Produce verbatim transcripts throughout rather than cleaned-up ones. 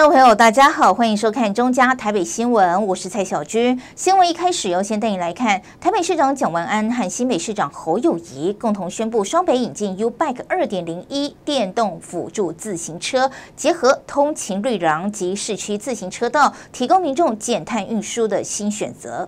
众朋友，大家好，欢迎收看中嘉台北新闻，我是蔡小军。新闻一开始要先带你来看，台北市长蒋万安和新北市长侯友宜共同宣布，双北引进 U-Bike 二点零 一电动辅助自行车，结合通勤绿廊及市区自行车道，提供民众减碳运输的新选择。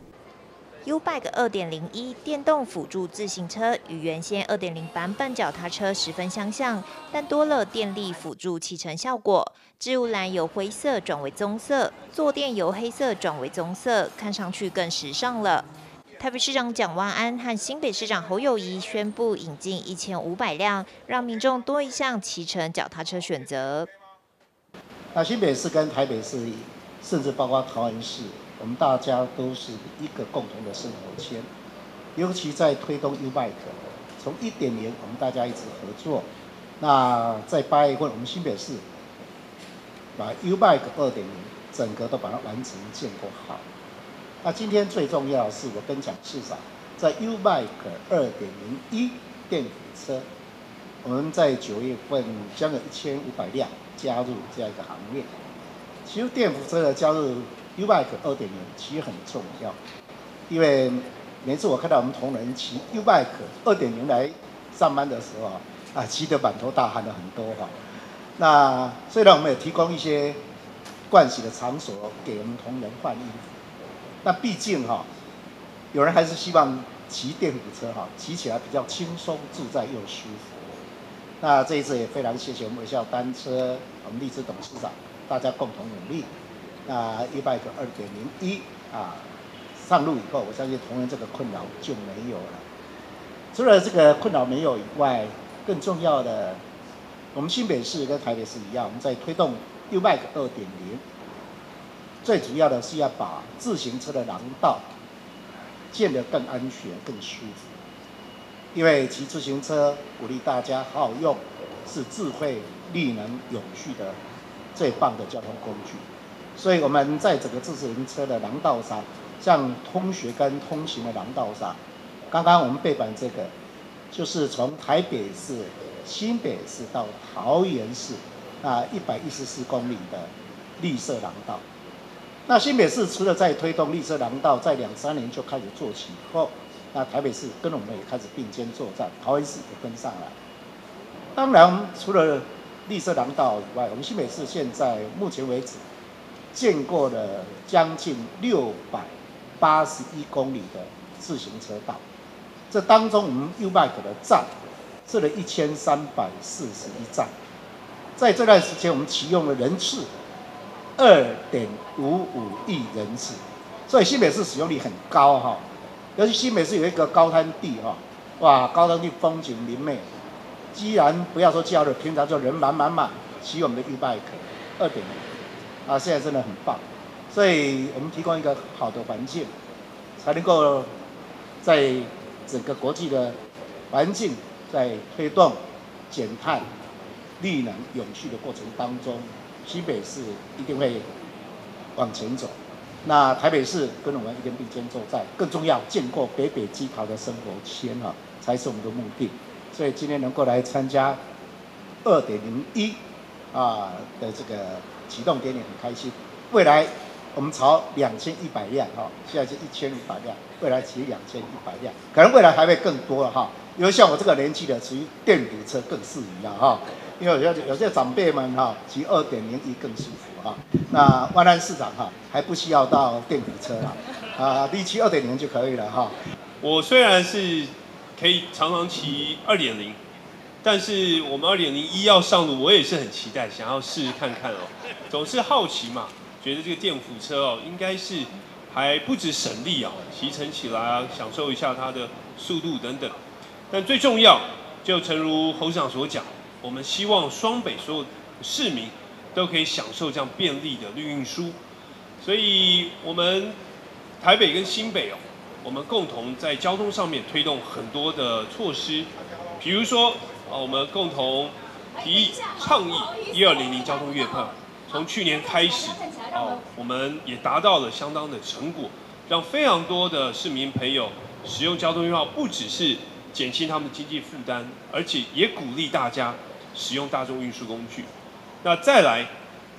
U-Bike 二点零一电动辅助自行车与原先 二点零 版本脚踏车十分相像，但多了电力辅助骑乘效果。置物栏由灰色转为棕色，坐垫由黑色转为棕色，看上去更时尚了。台北市长蒋万安和新北市长侯友宜宣布引进一千五百辆，让民众多一项骑乘脚踏车选择。 那新北市跟台北市，甚至包括桃园市，我们大家都是一个共同的生活圈，尤其在推动 U-Bike， 从一点零我们大家一直合作。那在八月份，我们新北市把 U-Bike 二点零整个都把它完成建构好。那今天最重要的是，我跟蒋市长在 U-Bike 二点零一电辅车，我们在九月份将有一千五百辆加入这样一个行列。其实电辅车的加入 U-Bike 二点零其实很重要，因为每次我看到我们同仁骑 U-Bike 二点零来上班的时候啊，骑得满头大汗的很多哈。那虽然我们也提供一些盥洗的场所给我们同仁换衣服，那毕竟哈，有人还是希望骑电辅车哈，骑起来比较轻松自在又舒服。那这一次也非常谢谢我们微笑单车我们荔枝董事长，大家共同努力。那 U-Bike 二点零一啊上路以后，我相信同仁这个困扰就没有了。除了这个困扰没有以外，更重要的，我们新北市跟台北市一样，我们在推动 U-Bike 二点零，最主要的是要把自行车的廊道建得更安全、更舒服。因为骑自行车鼓励大家好好用，是智慧、绿能、永续的最棒的交通工具。所以我们在整个自行车的廊道上，像通学跟通行的廊道上，刚刚我们背板这个，就是从台北市、新北市到桃园市，那一百一十四公里的绿色廊道。那新北市除了在推动绿色廊道，在两三年就开始做起以后，那台北市跟我们也开始并肩作战，桃园市也跟上来。当然，除了绿色廊道以外，我们新北市现在目前为止建过了将近六百八十一公里的自行车道，这当中我们 U-Bike 的站设了一千三百四十一站，在这段时间我们启用了人次二点五五亿人次，所以新北市使用率很高哈。尤其新北市有一个高滩地哈，哇，高滩地风景明媚，既然不要说假日，平常就人满满满，骑我们的 U-Bike 二点零。啊，现在真的很棒，所以我们提供一个好的环境，才能够在整个国际的环境在推动减碳、绿能、永续的过程当中，新北市一定会往前走。那台北市跟我们一定并肩作战，更重要，建构北北基桃的生活圈哈，才是我们的目的。所以今天能够来参加二点零一啊的这个启动典礼很开心，未来我们朝两千一百辆哈，现在是一千五百辆，未来骑两千一百辆，可能未来还会更多了哈。因为像我这个年纪的，骑电辅车更适宜了哈。因为有些有些长辈们哈，骑二点零一更舒服哈。那万安市长哈，还不需要到电辅车了，啊，你骑二点零就可以了哈。 我虽然是可以常常骑二点零。但是我们二点零一要上路，我也是很期待，想要试试看看哦。总是好奇嘛，觉得这个电辅车哦，应该是还不止省力啊，骑乘起来啊，享受一下它的速度等等。但最重要，就诚如侯市长所讲，我们希望双北所有市民都可以享受这样便利的绿运输。所以，我们台北跟新北哦，我们共同在交通上面推动很多的措施，比如说。啊，我们共同提议倡议一二零零交通月票，从去年开始，哦，我们也达到了相当的成果，让非常多的市民朋友使用交通月票，不只是减轻他们的经济负担，而且也鼓励大家使用大众运输工具。那再来，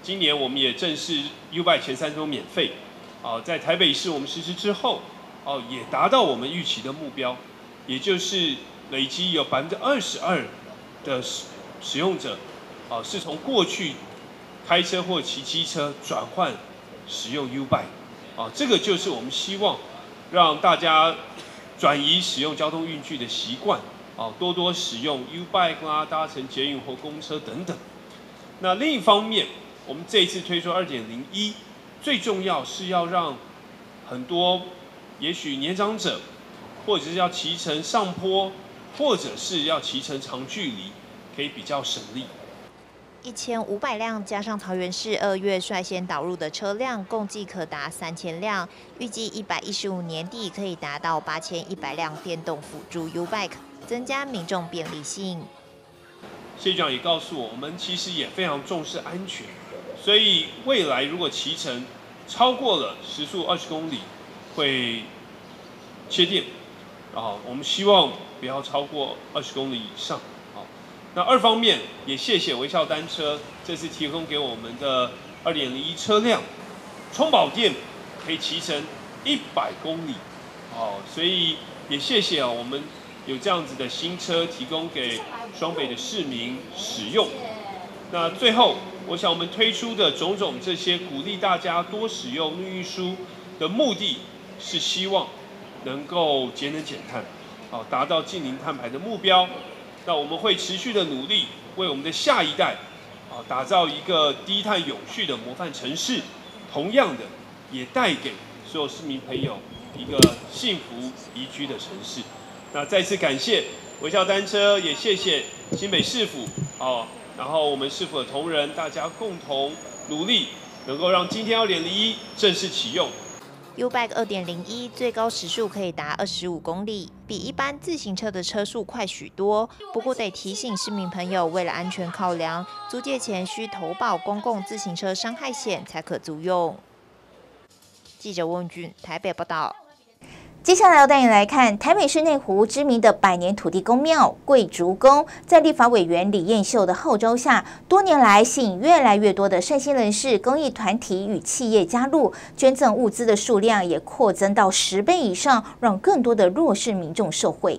今年我们也正式 U-Bike 前三周免费，啊，在台北市我们实施之后，哦，也达到我们预期的目标，也就是累积有百分之二十二的使使用者，啊，是从过去开车或骑机车转换使用 U-Bike， 啊，这个就是我们希望让大家转移使用交通运具的习惯，啊，多多使用 U-Bike 啦，搭乘捷运或公车等等。那另一方面，我们这一次推出 二点零一， 最重要是要让很多也许年长者，或者是要骑乘上坡，或者是要骑乘长距离，可以比较省力。 一千五百辆加上桃园市二月率先导入的车辆，共计可达三千辆。预计一百一十五年底可以达到八千一百辆电动辅助 U-Bike， 增加民众便利性。 谢局长也告诉我，我们其实也非常重视安全。所以未来如果骑乘超过了时速二十公里，会切电，然后我们希望不要超过二十公里以上。好，那二方面也谢谢微笑单车这次提供给我们的 二点零一 车辆，充饱电可以骑乘一百公里。哦，所以也谢谢啊，我们有这样子的新车提供给双北的市民使用。那最后，我想我们推出的种种这些鼓励大家多使用绿运输的目的，是希望能够节能减碳，好，达到净零碳排的目标。那我们会持续的努力，为我们的下一代，啊，打造一个低碳永续的模范城市。同样的，也带给所有市民朋友一个幸福宜居的城市。那再次感谢微笑单车，也谢谢新北市府，哦。然后我们市府的同仁，大家共同努力，能够让今天 二点零一 正式启用。 U-Bike 二点零一 最高时速可以达二十五公里，比一般自行车的车速快许多。不过得提醒市民朋友，为了安全考量，租借前需投保公共自行车伤害险才可租用。记者温俊台北报道。 接下来要带你来看台北市内湖知名的百年土地公庙贵竹宫，在立法委员李彦秀的号召下，多年来吸引越来越多的善心人士、公益团体与企业加入，捐赠物资的数量也扩增到十倍以上，让更多的弱势民众受惠。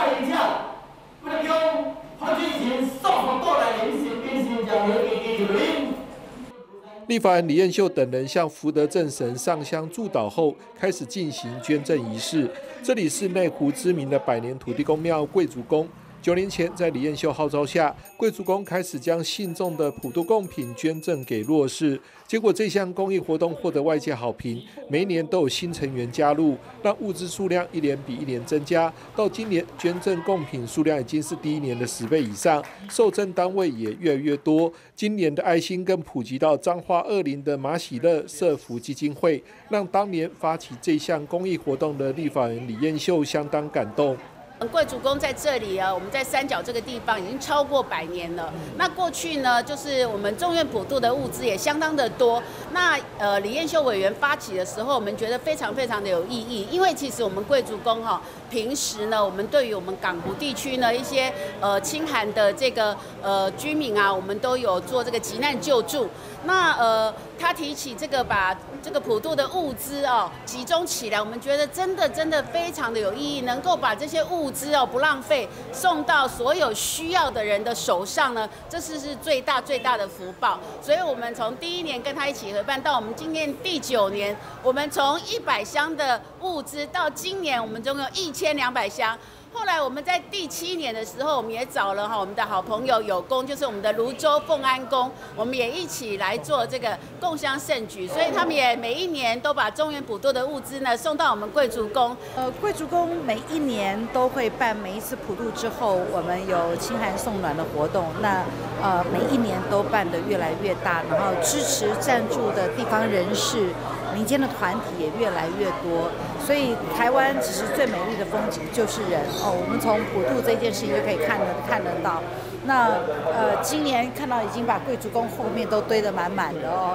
立法人李彦秀等人向福德正神上香祝祷后，开始进行捐赠仪式。这里是内湖知名的百年土地公庙贵竹宫。九年前，在李彦秀号召下，贵竹宫开始将信众的普渡贡品捐赠给弱势。结果，这项公益活动获得外界好评，每一年都有新成员加入，让物资数量一年比一年增加。到今年，捐赠贡品数量已经是第一年的十倍以上，受赠单位也越来越多。今年的爱心更普及到彰化二林的马喜乐社福基金会，让当年发起这项公益活动的立法人李彦秀相当感动。 贵竹宫在这里啊，我们在三角这个地方已经超过百年了。那过去呢，就是我们中院普渡的物资也相当的多。那呃，李彦秀委员发起的时候，我们觉得非常非常的有意义，因为其实我们贵竹宫哈、哦，平时呢，我们对于我们港湖地区呢一些呃清寒的这个呃居民啊，我们都有做这个急难救助。那呃，他提起这个把这个普渡的物资哦集中起来，我们觉得真的真的非常的有意义，能够把这些物资哦不浪费，送到所有需要的人的手上呢，这是是最大最大的福报。所以我们从第一年跟他一起合办到我们今年第九年，我们从一百箱的物资到今年我们总有一千两百箱。后来我们在第七年的时候，我们也找了哈我们的好朋友有功，就是我们的泸州奉安宫，我们也一起来做这个共襄盛举，所以他们也每一年都把中元普渡的物资呢送到我们贵竹宫。 呃，贵竹宫每一年都会办，每一次普渡之后，我们有清寒送暖的活动，那呃每一年都办得越来越大，然后支持赞助的地方人士、民间的团体也越来越多，所以台湾其实最美丽的风景就是人。哦，我们从普渡这件事情就可以看得看得到。那呃，今年看到已经把贵竹宫后面都堆得满满的哦。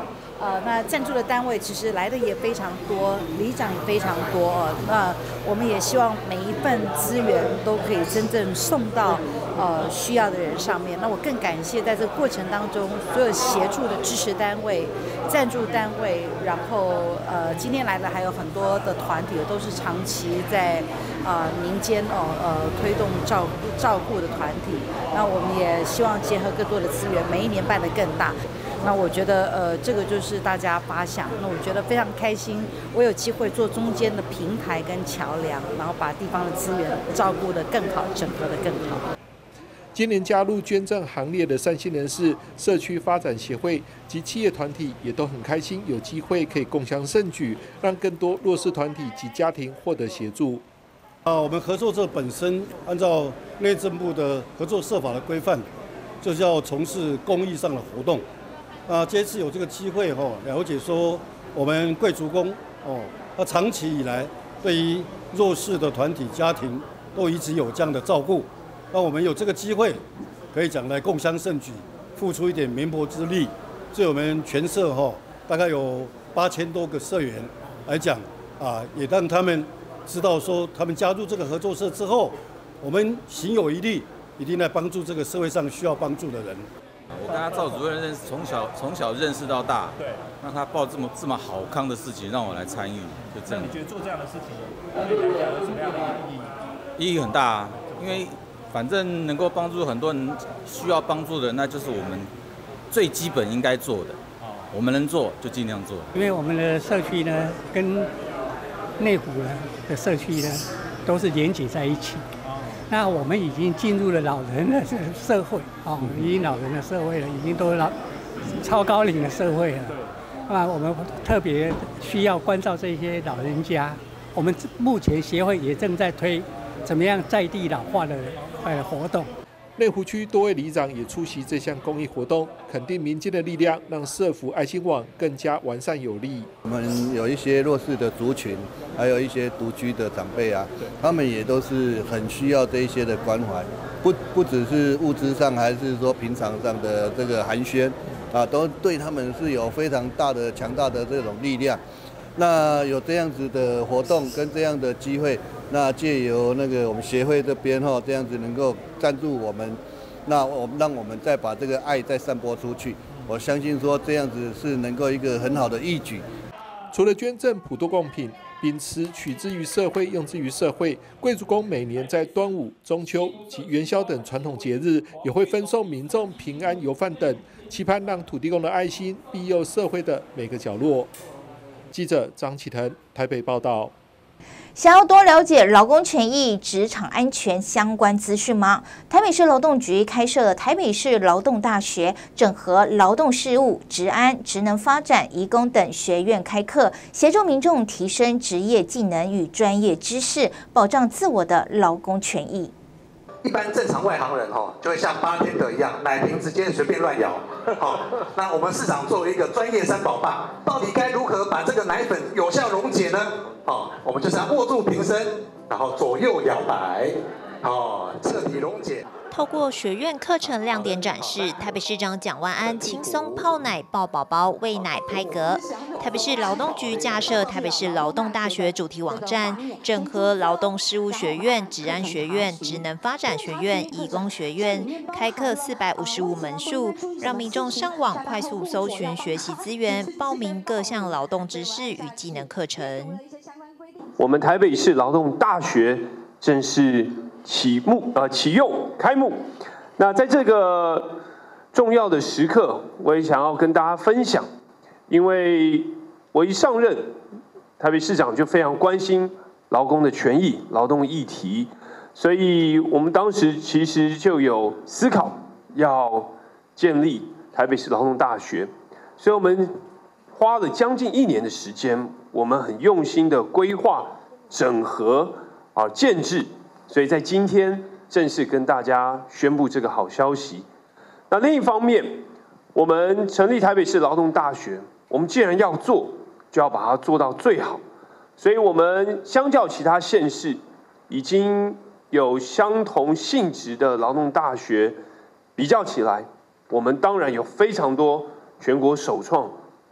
呃，那赞助的单位其实来的也非常多，里长也非常多哦。那我们也希望每一份资源都可以真正送到呃需要的人上面。那我更感谢在这个过程当中所有协助的支持单位、赞助单位，然后呃今天来的还有很多的团体，都是长期在呃民间哦呃推动照顾照顾的团体。那我们也希望结合更多的资源，每一年办得更大。那我觉得，呃，这个就是大家发想。那我觉得非常开心，我有机会做中间的平台跟桥梁，然后把地方的资源照顾得更好，整合得更好。 今年加入捐赠行列的善心人士、社区发展协会及企业团体也都很开心，有机会可以共襄盛举，让更多弱势团体及家庭获得协助。 啊，我们合作社本身按照内政部的合作社法的规范，就是要从事公益上的活动。啊，这次有这个机会哈、哦，了解说我们贵族宫哦，它长期以来对于弱势的团体家庭都一直有这样的照顾。那我们有这个机会，可以讲来共襄盛举，付出一点绵薄之力。对我们全社哈、哦，大概有八千多个社员来讲啊，也让他们知道说，他们加入这个合作社之后，我们行有余力，一定来帮助这个社会上需要帮助的人。 我跟他赵主任认识，从小从小认识到大，对，让他报这么这么好康的事情，让我来参与，就这样。 那你觉得做这样的事情，对你来讲有什么样的意义？ 意义很大啊，因为反正能够帮助很多人需要帮助的，那就是我们最基本应该做的。我们能做就尽量做。 因为我们的社区呢，跟内湖的社区呢，都是连结在一起。那我们已经进入了老人的社会，哦，已经老人的社会了，已经都老超高龄的社会了。那我们特别需要关照这些老人家。我们目前协会也正在推怎么样在地老化的呃活动。 内湖区多位里长也出席这项公益活动，肯定民间的力量，让社福爱心网更加完善有力。 我们有一些弱势的族群，还有一些独居的长辈啊，他们也都是很需要这一些的关怀，不不只是物质上，还是说平常上的这个寒暄啊，都对他们是有非常大的、强大的这种力量。那有这样子的活动跟这样的机会，那借由那个我们协会这边哈，这样子能够赞助我们，那我们让我们再把这个爱再散播出去。我相信说这样子是能够一个很好的义举。 除了捐赠普渡贡品，秉持取之于社会，用之于社会，贵族宫每年在端午、中秋及元宵等传统节日，也会分送民众平安油饭等，期盼让土地公的爱心庇佑社会的每个角落。记者张启腾台北报道。 想要多了解劳工权益、职场安全相关资讯吗？台北市劳动局开设了台北市劳动大学，整合劳动事务、职安、职能发展、移工等学院开课，协助民众提升职业技能与专业知识，保障自我的劳工权益。 一般正常外行人哈，就会像八天的一样，奶瓶直接随便乱摇。好，那我们市长作为一个专业三宝爸，到底该如何把这个奶粉有效溶解呢？好，我们就是要握住瓶身，然后左右摇摆，好，彻底溶解。 透过学院课程亮点展示，台北市长蒋万安轻松泡奶、抱宝宝、喂奶拍嗝。台北市劳动局架设台北市劳动大学主题网站，整合劳动事务学院、职安学院、职能发展学院、移工学院，开课四百五十五门数，让民众上网快速搜寻学习资源，报名各项劳动知识与技能课程。 我们台北市劳动大学正式启幕呃启用开幕。那在这个重要的时刻，我也想要跟大家分享，因为我一上任，台北市长就非常关心劳工的权益、劳动议题，所以我们当时其实就有思考要建立台北市劳动大学，所以我们花了将近一年的时间，我们很用心的规划、整合啊建制。所以在今天正式跟大家宣布这个好消息。那另一方面，我们成立台北市劳动大学，我们既然要做，就要把它做到最好。所以我们相较其他县市，已经有相同性质的劳动大学比较起来，我们当然有非常多全国首创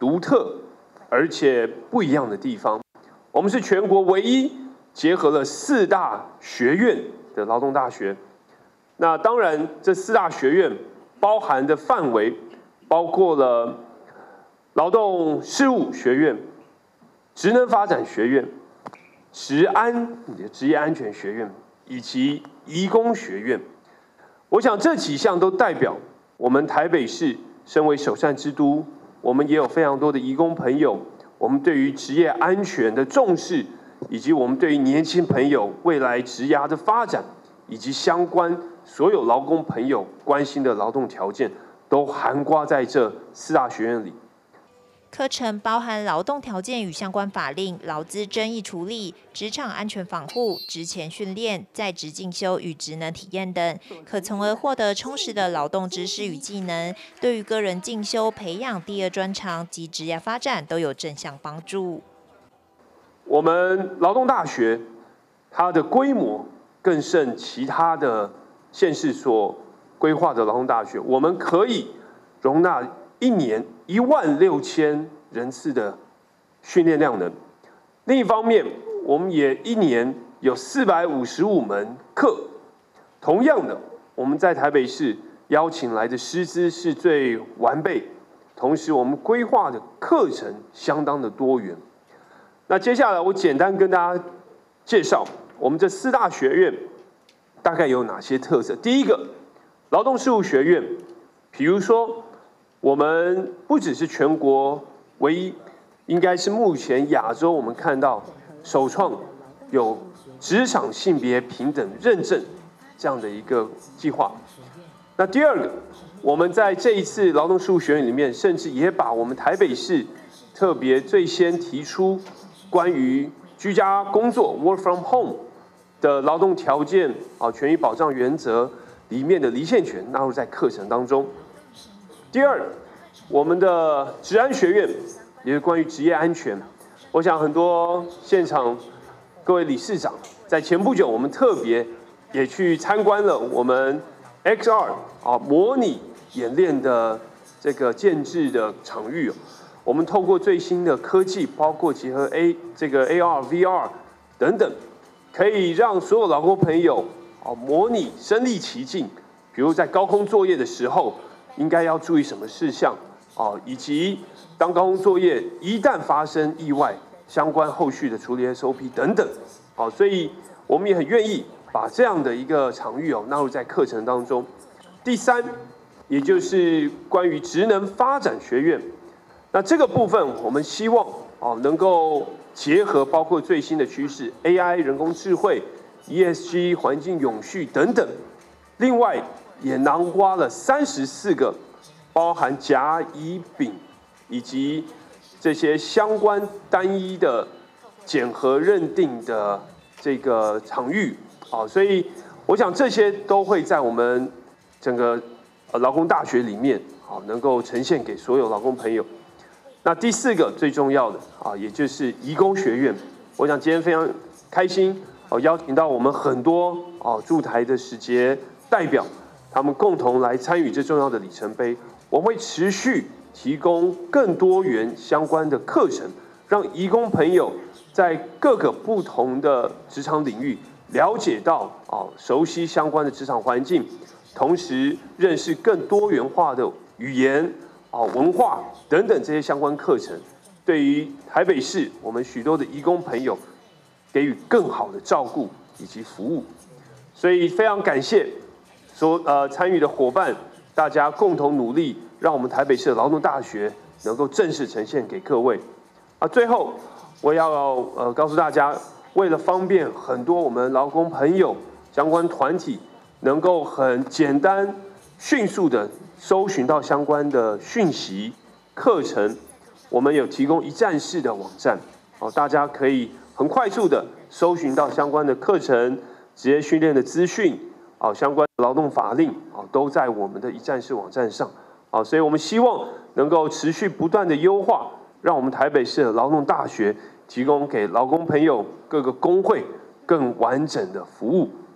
独特而且不一样的地方。我们是全国唯一结合了四大学院的劳动大学。那当然，这四大学院包含的范围包括了劳动事务学院、职能发展学院、职安职业安全学院以及移工学院。我想这几项都代表我们台北市身为首善之都，我们也有非常多的移工朋友，我们对于职业安全的重视，以及我们对于年轻朋友未来职涯的发展，以及相关所有劳工朋友关心的劳动条件，都涵盖在这四大学院里。 课程包含劳动条件与相关法令、劳资争议处理、职场安全防护、职前训练、在职进修与职能体验等，可从而获得充实的劳动知识与技能，对于个人进修、培养第二专长及职业发展都有正向帮助。 我们劳动大学，它的规模更胜其他的县市所规划的劳动大学，我们可以容纳一年一万六千人次的训练量能。另一方面，我们也一年有四百五十五门课。同样的，我们在台北市邀请来的师资是最完备，同时我们规划的课程相当的多元。那接下来我简单跟大家介绍我们这四大学院大概有哪些特色。第一个，劳动事务学院，比如说我们不只是全国唯一，应该是目前亚洲我们看到首创有职场性别平等认证这样的一个计划。那第二个，我们在这一次劳动事务学院里面，甚至也把我们台北市特别最先提出关于居家工作 work from home 的劳动条件啊权益保障原则里面的离线权纳入在课程当中。第二，我们的职安学院也是关于职业安全。我想很多现场各位理事长在前不久，我们特别也去参观了我们 X R 啊模拟演练的这个建制的场域。我们透过最新的科技，包括结合 A 这个 A R、V R 等等，可以让所有劳工朋友啊模拟身临其境，比如在高空作业的时候，应该要注意什么事项啊，以及当高空作业一旦发生意外，相关后续的处理 S O P 等等。好，所以我们也很愿意把这样的一个场域哦纳入在课程当中。第三，也就是关于职能发展学院。那这个部分，我们希望哦能够结合包括最新的趋势 A I、人工智慧、E S G、环境永续等等。另外，也囊括了三十四个包含甲、乙、丙以及这些相关单一的检核认定的这个场域。好，所以我想这些都会在我们整个劳工大学里面，好能够呈现给所有劳工朋友。那第四个最重要的啊，也就是移工学院。我想今天非常开心哦，邀请到我们很多哦驻台的使节代表，他们共同来参与这重要的里程碑。我们会持续提供更多元相关的课程，让移工朋友在各个不同的职场领域了解到啊，熟悉相关的职场环境，同时认识更多元化的语言。啊，文化等等这些相关课程，对于台北市我们许多的移工朋友，给予更好的照顾以及服务。所以非常感谢所呃参与的伙伴，大家共同努力，让我们台北市的劳动大学能够正式呈现给各位。啊，最后我要呃告诉大家，为了方便很多我们劳工朋友相关团体能够很简单、迅速的搜寻到相关的讯息、课程，我们有提供一站式的网站，哦，大家可以很快速的搜寻到相关的课程、职业训练的资讯，哦，相关的劳动法令，哦，都在我们的一站式网站上，哦，所以我们希望能够持续不断的优化，让我们台北市的劳动大学提供给劳工朋友各个工会更完整的服务。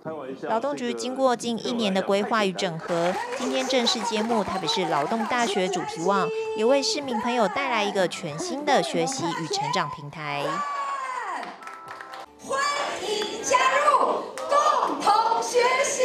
开玩笑。 劳动局经过近一年的规划与整合，今天正式揭幕台北市劳动大学主题网，也为市民朋友带来一个全新的学习与成长平台。 欢迎加入，共同学习。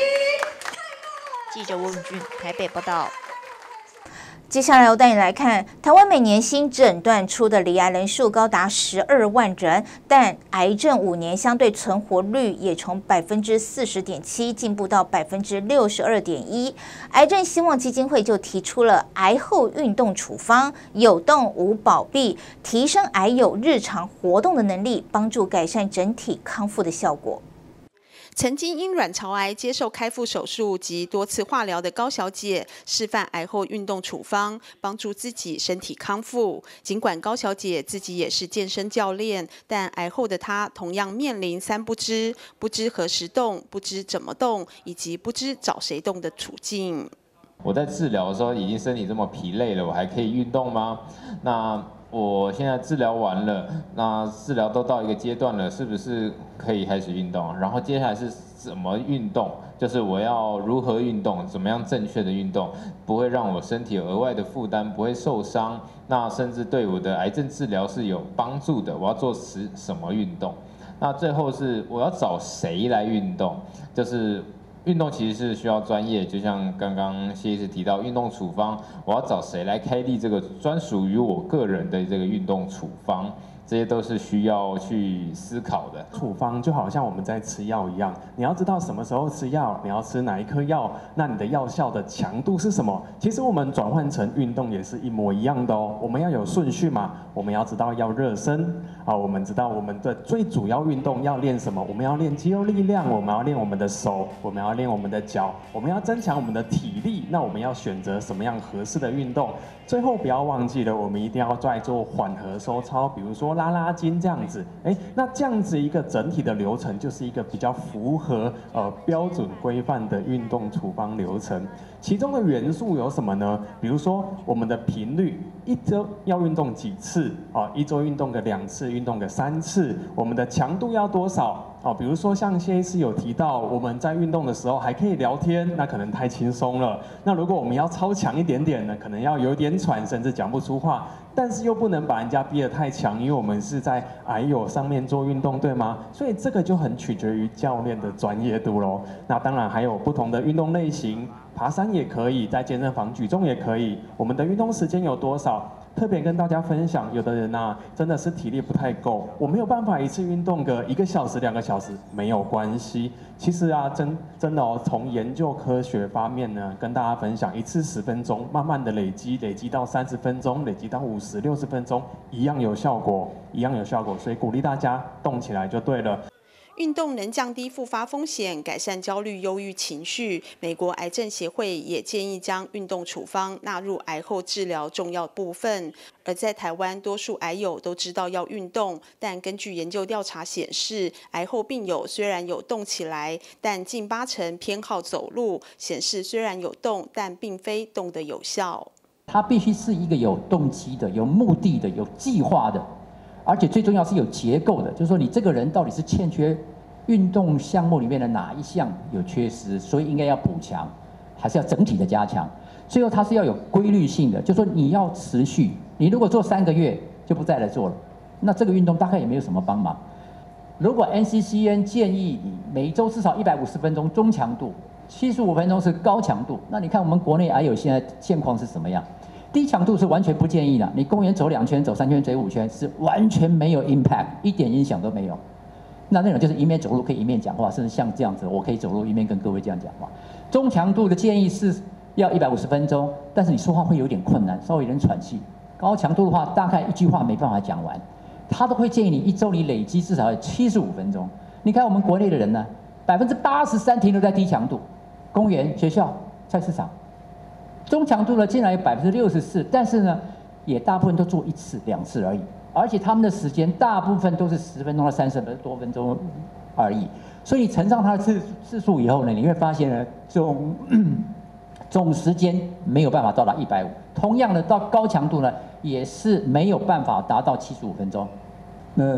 记者温俊台北报道。 接下来我带你来看，台湾每年新诊断出的罹癌人数高达十二万人，但癌症五年相对存活率也从百分之四十点七进步到百分之六十二点一。癌症希望基金会就提出了癌后运动处方，有动无保庇，提升癌友日常活动的能力，帮助改善整体康复的效果。 曾经因卵巢癌接受开腹手术及多次化疗的高小姐，示范癌后运动处方，帮助自己身体康复。尽管高小姐自己也是健身教练，但癌后的她同样面临三不知：不知何时动，不知怎么动，以及不知找谁动的处境。 我在治疗的时候已经身体这么疲累了，我还可以运动吗？那我现在治疗完了，那治疗都到一个阶段了，是不是可以开始运动？然后接下来是怎么运动？就是我要如何运动，怎么样正确的运动，不会让我身体有额外的负担，不会受伤，那甚至对我的癌症治疗是有帮助的。我要做什什么运动？那最后是我要找谁来运动？就是运动其实是需要专业，就像刚刚谢医师提到运动处方，我要找谁来开立这个专属于我个人的这个运动处方，这些都是需要去思考的。 处方就好像我们在吃药一样，你要知道什么时候吃药，你要吃哪一颗药，那你的药效的强度是什么？其实我们转换成运动也是一模一样的哦。我们要有顺序嘛，我们要知道要热身啊，我们知道我们的最主要运动要练什么，我们要练肌肉力量，我们要练我们的手，我们要练我们的脚，我们要增强我们的体力。那我们要选择什么样合适的运动？最后不要忘记了，我们一定要再做缓和收操，比如说拉拉筋这样子。哎，那这样子一个整体的流程，就是一个比较符合呃标准规范的运动处方流程。其中的元素有什么呢？比如说我们的频率，一周要运动几次啊？一周运动个两次，运动个三次。我们的强度要多少？哦，比如说像谢医师有提到，我们在运动的时候还可以聊天，那可能太轻松了。那如果我们要超强一点点呢，可能要有点喘，甚至讲不出话，但是又不能把人家逼得太强，因为我们是在癌友上面做运动，对吗？所以这个就很取决于教练的专业度咯。那当然还有不同的运动类型，爬山也可以，在健身房举重也可以。我们的运动时间有多少？特别跟大家分享，有的人啊真的是体力不太够，我没有办法一次运动个一个小时、两个小时，没有关系。其实啊，真真的哦，从研究科学方面呢，跟大家分享，一次十分钟，慢慢的累积，累积到三十分钟，累积到五十、六十分钟，一样有效果，一样有效果。所以鼓励大家动起来就对了。 运动能降低复发风险，改善焦虑、忧郁情绪。美国癌症协会也建议将运动处方纳入癌后治疗重要部分。而在台湾，多数癌友都知道要运动，但根据研究调查显示，癌后病友虽然有动起来，但近八成偏好走路，显示虽然有动，但并非动得有效。 它必须是一个有动机的、有目的的、有计划的。而且最重要是有结构的，就是说你这个人到底是欠缺运动项目里面的哪一项有缺失，所以应该要补强，还是要整体的加强。最后它是要有规律性的，就是说你要持续。你如果做三个月就不再来做了，那这个运动大概也没有什么帮忙。如果 N C C N 建议你每一周至少一百五十分钟中强度，七十五分钟是高强度，那你看我们国内癌友现在现况是什么样？低强度是完全不建议的，你公园走两圈、走三圈、走五圈是完全没有 impact， 一点影响都没有。那那种就是一面走路可以一面讲话，甚至像这样子，我可以走路一面跟各位这样讲话。中强度的建议是要一百五十分钟，但是你说话会有点困难，稍微有点喘气。高强度的话，大概一句话没办法讲完，他都会建议你一周你累积至少要七十五分钟。你看我们国内的人呢，百分之八十三停留在低强度，公园、学校、菜市场。中强度呢，竟然有百分之六十四，但是呢，也大部分都做一次、两次而已，而且他们的时间大部分都是十分钟到三十多分钟而已。所以你乘上它的次次数以后呢，你会发现呢，总总时间没有办法到达一百五。同样的，到高强度呢，也是没有办法达到七十五分钟。那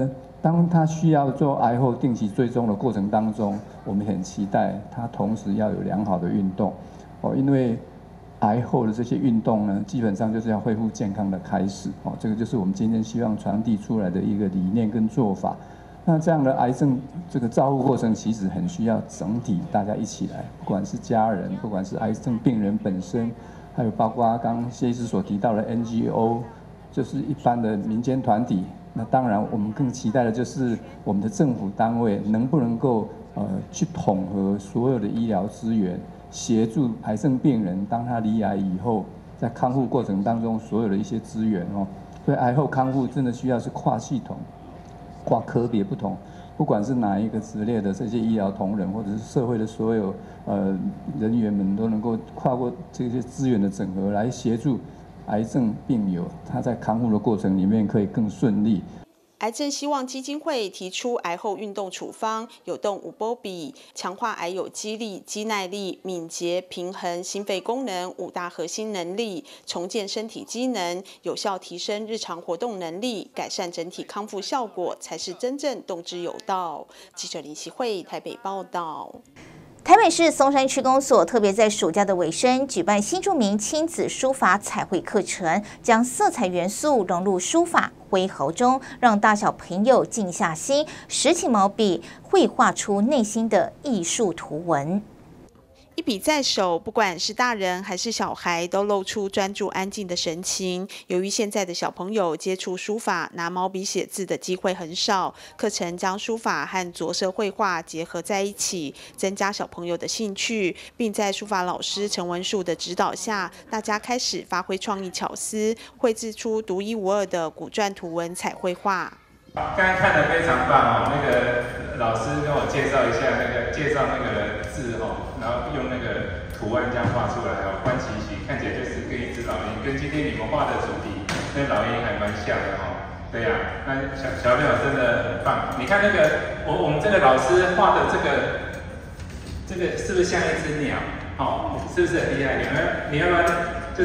当他需要做癌后定期追踪的过程当中，我们很期待他同时要有良好的运动，哦，因为癌后的这些运动呢，基本上就是要恢复健康的开始，哦，这个就是我们今天希望传递出来的一个理念跟做法。那这样的癌症这个照护过程，其实很需要整体大家一起来，不管是家人，不管是癌症病人本身，还有包括刚刚谢医师所提到的 N G O， 就是一般的民间团体。那当然，我们更期待的就是我们的政府单位能不能够呃去统合所有的医疗资源，协助癌症病人，当他罹癌以后，在康复过程当中所有的一些资源哦，所以癌后康复真的需要是跨系统。跨科别不同，不管是哪一个职业的这些医疗同仁，或者是社会的所有呃人员们，都能够跨过这些资源的整合，来协助癌症病友他在康复的过程里面可以更顺利。 癌症希望基金会提出癌后运动处方，有动五波比，强化癌友肌力、肌耐力、敏捷、平衡、心肺功能五大核心能力，重建身体机能，有效提升日常活动能力，改善整体康复效果，才是真正动之有道。记者林希慧台北报道。 台北市松山区公所特别在暑假的尾声举办新住民亲子书法彩绘课程，将色彩元素融入书法挥毫中，让大小朋友静下心，拾起毛笔，绘画出内心的艺术图文。 一笔在手，不管是大人还是小孩，都露出专注安静的神情。由于现在的小朋友接触书法、拿毛笔写字的机会很少，课程将书法和着色绘画结合在一起，增加小朋友的兴趣，并在书法老师陈文树的指导下，大家开始发挥创意巧思，绘制出独一无二的古篆图文彩绘画。 刚才看得非常棒哦，那个老师跟我介绍一下那个介绍那个字哦，然后用那个图案这样画出来哦，观其形，看起来就是跟一只老鹰，跟今天你们画的主题那老鹰还蛮像的哦。对呀、啊，那小小朋友真的很棒。你看那个我我们这个老师画的这个这个是不是像一只鸟？哦，是不是很厉害？你们你要不要就是？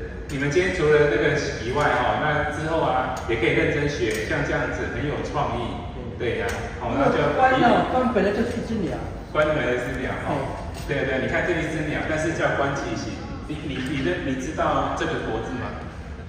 你们今天除了这个以外哦，那之后啊也可以认真学，像这样子很有创意，对呀、啊，好，那就关哦，关本来就是一只鸟， 关本来是鸟哦，对对，你看这一只鸟，但是叫关其形，你你你的你知道这个国字吗？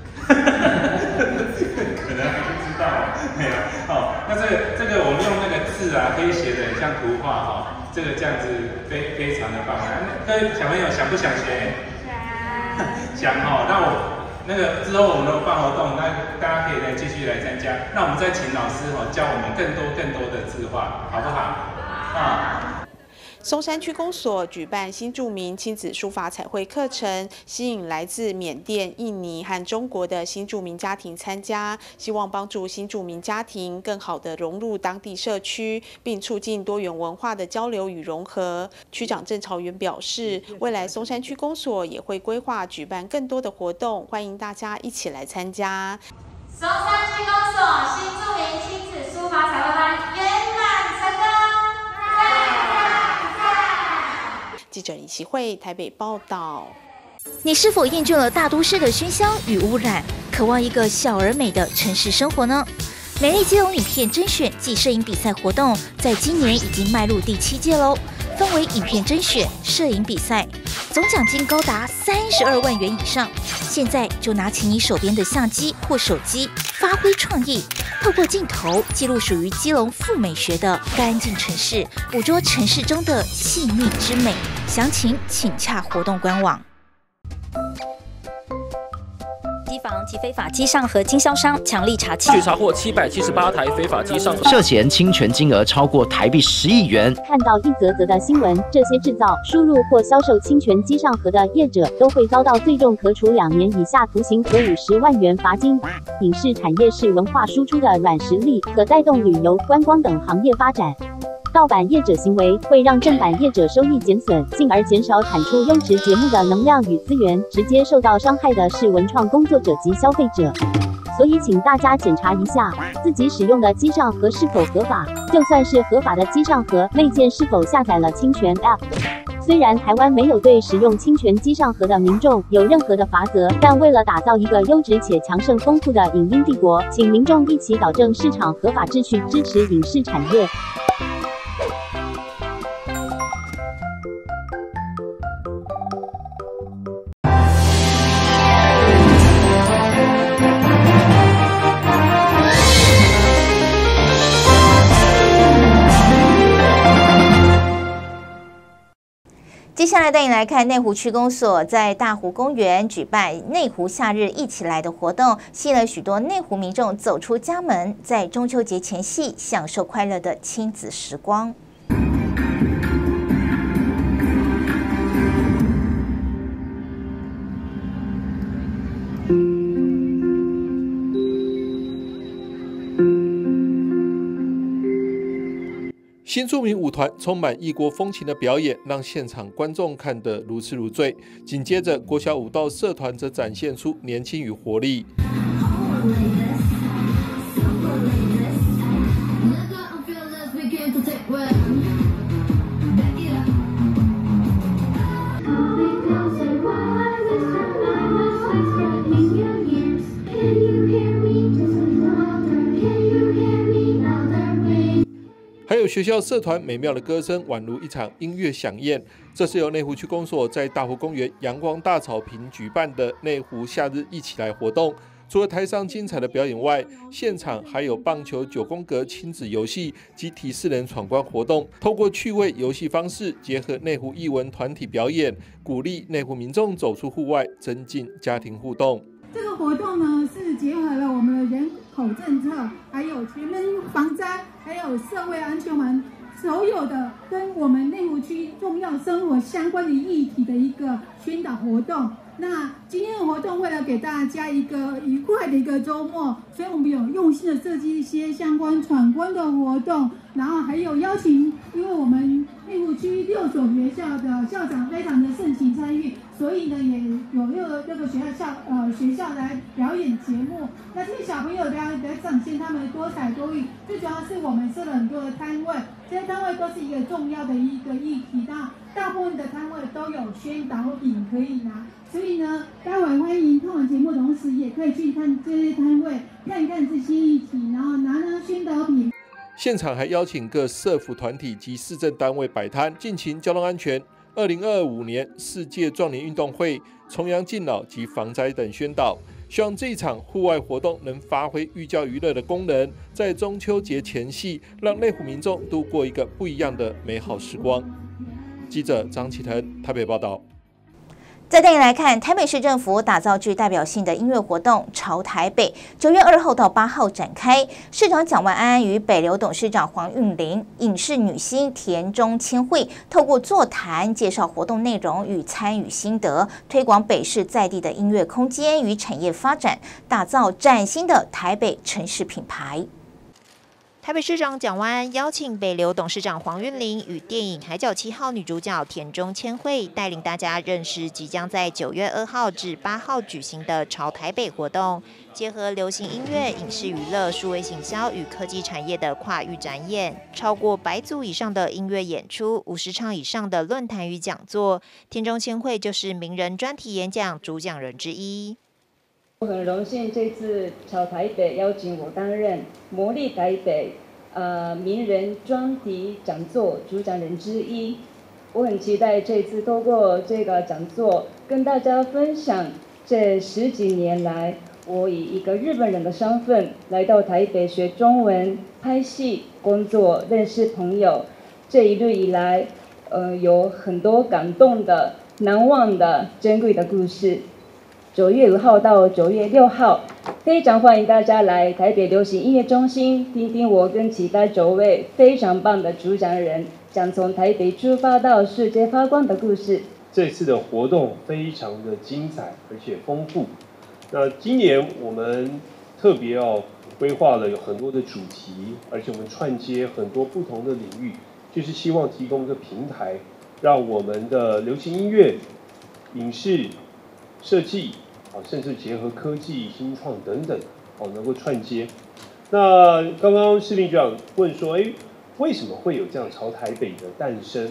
可能还不知道，对啊，哦，那这个这个我们用那个字啊，可以写得很像图画哈、哦，这个这样子非非常的棒啊，各位小朋友想不想学？想哦，那我那个之后我们都办活动，那大家可以再继续来参加。那我们再请老师哦教我们更多更多的字画，好不好？啊。 松山区公所举办新住民亲子书法彩绘课程，吸引来自缅甸、印尼和中国的新住民家庭参加，希望帮助新住民家庭更好地融入当地社区，并促进多元文化的交流与融合。区长郑朝元表示，未来松山区公所也会规划举办更多的活动，欢迎大家一起来参加。 松山区公所新住民亲子书法彩绘班圆满成功。 记者李奇慧台北报道。 你是否厌倦了大都市的喧嚣与污染，渴望一个小而美的城市生活呢？美丽基隆影片甄选暨摄影比赛活动，在今年已经迈入第七届喽。分为影片甄选、摄影比赛，总奖金高达三十二万元以上。现在就拿起你手边的相机或手机，发挥创意，透过镜头记录属于基隆富美学的干净城市，捕捉城市中的细腻之美。详情请洽活动官网。 机房及非法机上盒经销商强力查缉， 据查获七百七十八台非法机上盒， 涉嫌侵权金额超过台币十亿元。 看到一则则的新闻，这些制造、输入或销售侵权机上盒的业者都会遭到最重可处两年以下徒刑和五十万元罚金。影视产业是文化输出的软实力，可带动旅游、观光等行业发展。盗版业者行为会让正版业者收益减损，进而减少产出优质节目的能量与资源，直接受到伤害的是文创工作者及消费者。所以请大家检查一下自己使用的机上盒是否合法，就算是合法的机上盒，内建是否下载了侵权 App。 虽然台湾没有对使用侵权机上盒的民众有任何的罚则，但为了打造一个优质且强盛丰富的影音帝国，请民众一起导正市场合法秩序，支持影视产业。 接下来带你来看内湖区公所在大湖公园举办内湖夏日一起来的活动，吸引了许多内湖民众走出家门，在中秋节前夕享受快乐的亲子时光。 新著名舞团充满异国风情的表演，让现场观众看得如痴如醉。紧接着，国小舞蹈社团则展现出年轻与活力。还有学校社团美妙的歌声，宛如一场音乐飨宴。这是由内湖区公所在大湖公园阳光大草坪举办的内湖夏日一起来活动。除了台上精彩的表演外，现场还有棒球九宫格亲子游戏及提示人闯关活动。透过趣味游戏方式，结合内湖艺文团体表演，鼓励内湖民众走出户外，增进家庭互动。 这个活动呢，是结合了我们的人口政策，还有全民防灾，还有社会安全网，所有的跟我们内湖区重要生活相关的议题的一个宣导活动。那今天的活动为了给大家一个愉快的一个周末，所以我们有用心的设计一些相关闯关的活动，然后还有邀请，因为我们内湖区六所学校的校长非常的盛情参与，所以呢也有六个六个学校校呃学校来表演节目。那这些小朋友来来展现他们的多才多艺，最主要是我们设了很多的摊位，这些摊位都是一个重要的一个议题，那大部分的摊位都有宣导品可以拿。所以呢，待会欢迎看完节目的同时，也可以去看这些摊位，看一看这些议题，然后拿拿宣导品。 现场还邀请各社福团体及市政单位摆摊，进行交通安全、二零二五年世界壮年运动会、重阳敬老及防灾等宣导。希望这一场户外活动能发挥寓教于乐的功能，在中秋节前夕，让内湖民众度过一个不一样的美好时光。记者张启腾台北报道。 再带你来看，台北市政府打造具代表性的音乐活动“潮台北”，九月二号到八号展开。市长蒋万安与北流董事长黄韵玲、影视女星田中千惠透过座谈介绍活动内容与参与心得，推广北市在地的音乐空间与产业发展，打造崭新的台北城市品牌。 台北市长蒋万安邀请北流董事长黄韵玲与电影《海角七号》女主角田中千惠，带领大家认识即将在九月二号至八号举行的潮台北活动，结合流行音乐、影视娱乐、数位行销与科技产业的跨域展演，超过百组以上的音乐演出，五十场以上的论坛与讲座。田中千惠就是名人专题演讲主讲人之一。 我很荣幸这次潮台北邀请我担任魔力台北呃名人专题讲座主讲人之一。我很期待这次透过这个讲座跟大家分享这十几年来我以一个日本人的身份来到台北学中文、拍戏、工作、认识朋友。这一路以来，呃，有很多感动的、难忘的、珍贵的故事。九月五号到九月六号，非常欢迎大家来台北流行音乐中心，听听我跟其他九位非常棒的主讲人讲从台北出发到世界发光的故事。 这次的活动非常的精彩而且丰富。那今年我们特别要规划了有很多的主题，而且我们串接很多不同的领域，就是希望提供一个平台，让我们的流行音乐、影视、设计，啊，甚至结合科技、新创等等，哦，能够串接。那刚刚士兵局长问说，哎，为什么会有这样潮台北的诞生？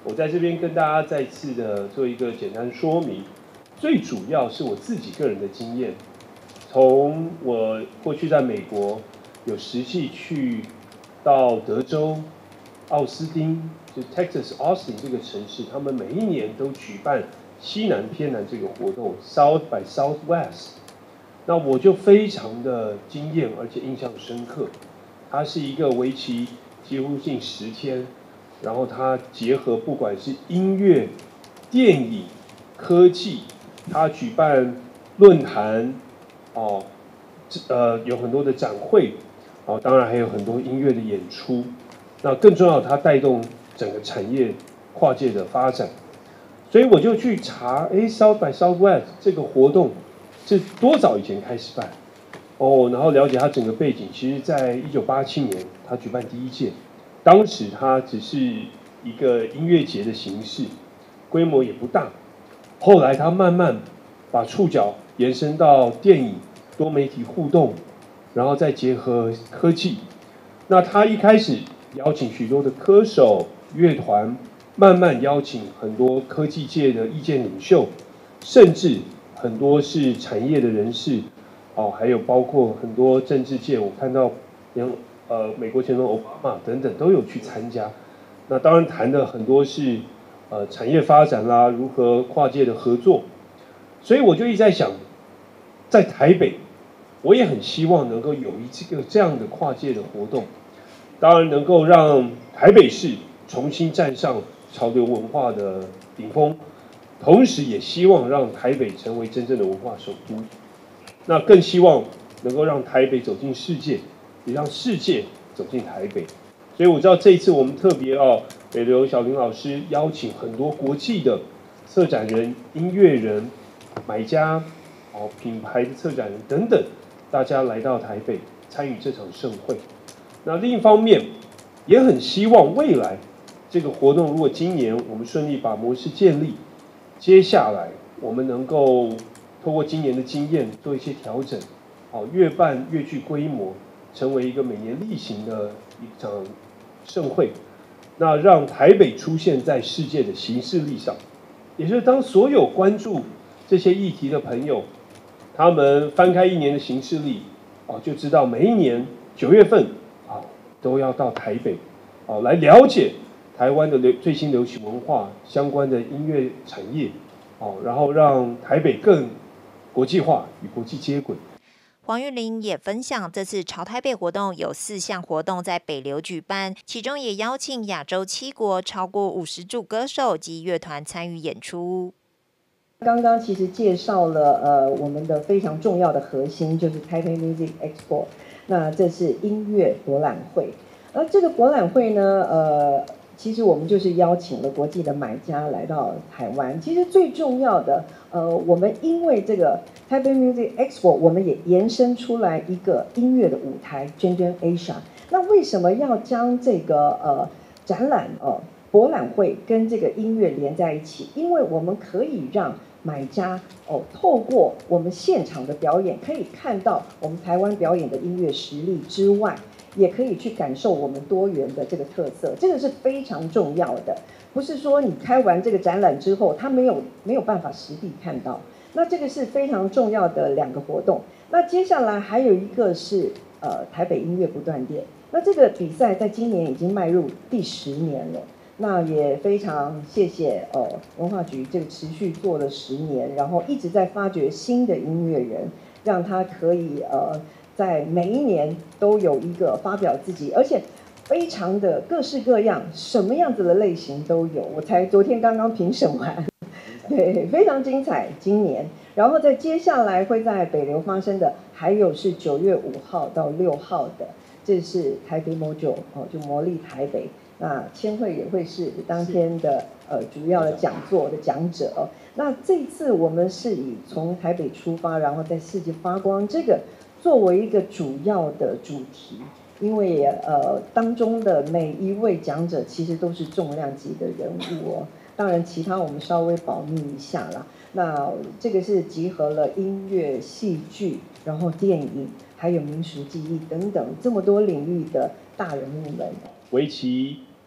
我在这边跟大家再次的做一个简单说明，最主要是我自己个人的经验，从我过去在美国有实际去到德州奥斯汀，就 Texas Austin 这个城市，他们每一年都举办西南偏南这个活动 South by Southwest， 那我就非常的惊艳，而且印象深刻。它是一个为期几乎近十天，然后它结合不管是音乐、电影、科技，它举办论坛，哦，呃，有很多的展会，哦，当然还有很多音乐的演出。那更重要，它带动整个产业跨界的发展。所以我就去查，哎 ，South by Southwest 这个活动是多早以前开始办？哦，然后了解它整个背景，其实在一九八七年它举办第一届，当时它只是一个音乐节的形式，规模也不大。后来它慢慢把触角延伸到电影、多媒体互动，然后再结合科技。那它一开始邀请许多的歌手、乐团，慢慢邀请很多科技界的意见领袖，甚至很多是产业的人士。哦，还有包括很多政治界，我看到连呃美国前总统奥巴马等等都有去参加。那当然谈的很多是呃产业发展啦，如何跨界的合作。所以我就一直在想，在台北，我也很希望能够有一个这样的跨界的活动，当然能够让台北市重新站上潮流文化的顶峰，同时也希望让台北成为真正的文化首都。那更希望能够让台北走进世界，也让世界走进台北。所以我知道这一次我们特别哦，北流小林老师邀请很多国际的策展人、音乐人、买家、哦品牌的策展人等等，大家来到台北参与这场盛会。那另一方面，也很希望未来这个活动，如果今年我们顺利把模式建立，接下来我们能够透过今年的经验做一些调整，好，越办越具规模，成为一个每年例行的一场盛会，那让台北出现在世界的行事历上，也就是当所有关注这些议题的朋友，他们翻开一年的行事历，哦，就知道每一年九月份啊都要到台北，哦，来了解台湾的流最新流行文化相关的音乐产业，哦，然后让台北更国际化与国际接轨。 黄玉玲也分享，这次潮台北活动有四项活动在北流举办，其中也邀请亚洲七国超过五十组歌手及乐团参与演出。 刚刚其实介绍了呃我们的非常重要的核心，就是 Taipei Music Expo， 那这是音乐博览会。而这个博览会呢，呃。其实我们就是邀请了国际的买家来到台湾。其实最重要的，呃，我们因为这个 Taipei Music Expo， 我们也延伸出来一个音乐的舞台 Gen Gen Asia。那为什么要将这个呃展览呃博览会跟这个音乐连在一起？因为我们可以让买家哦透过我们现场的表演，可以看到我们台湾表演的音乐实力之外，也可以去感受我们多元的这个特色，这个是非常重要的。不是说你开完这个展览之后，他没有没有办法实地看到，那这个是非常重要的两个活动。那接下来还有一个是呃台北音乐不断电，那这个比赛在今年已经迈入第十年了。那也非常谢谢呃文化局这个持续做了十年，然后一直在发掘新的音乐人，让他可以呃。在每一年都有一个发表自己，而且非常的各式各样，什么样子的类型都有。我才昨天刚刚评审完，对，非常精彩。今年，然后在接下来会在北流发生的，还有是九月五号到六号的，这是台北 Mojo 哦，就魔力台北。那千惠也会是当天的呃主要的讲座的讲者哦。那这次我们是以从台北出发，然后在世界发光这个。作为一个主要的主题，因为呃当中的每一位讲者其实都是重量级的人物哦，当然其他我们稍微保密一下啦。那这个是集合了音乐、戏剧，然后电影，还有民俗技艺等等这么多领域的大人物们。 为期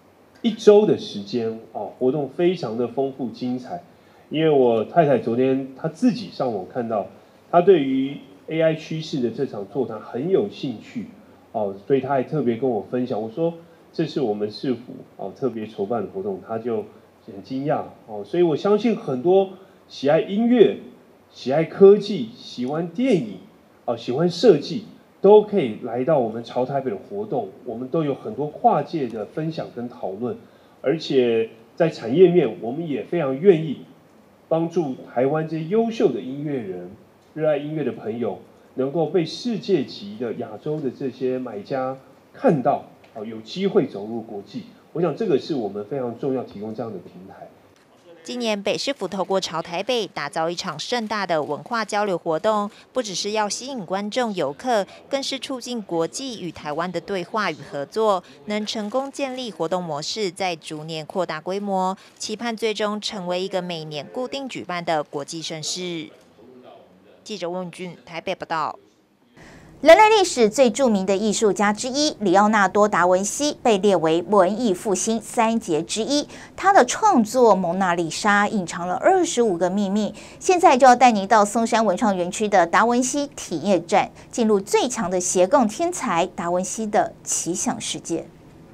一周的时间哦，活动非常的丰富精彩。因为我太太昨天她自己上网看到，她对于 A I 趋势的这场座谈很有兴趣哦，所以她还特别跟我分享。我说这是我们市府哦特别筹办的活动，她就很惊讶哦。所以我相信很多喜爱音乐、喜爱科技、喜欢电影哦、喜欢设计，都可以来到我们潮台北的活动。我们都有很多跨界的分享跟讨论，而且在产业面，我们也非常愿意帮助台湾这些优秀的音乐人、热爱音乐的朋友，能够被世界级的亚洲的这些买家看到，啊，有机会走入国际。我想这个是我们非常重要提供这样的平台。 今年北市府透过潮台北打造一场盛大的文化交流活动，不只是要吸引观众游客，更是促进国际与台湾的对话与合作，能成功建立活动模式，再逐年扩大规模，期盼最终成为一个每年固定举办的国际盛事。记者温俊台北报道。 人类历史最著名的艺术家之一里奥纳多·达文西被列为文艺复兴三杰之一。他的创作《蒙娜丽莎》隐藏了二十五个秘密。现在就要带您到松山文创园区的达文西体验站，进入最强的斜杠天才达文西的奇想世界。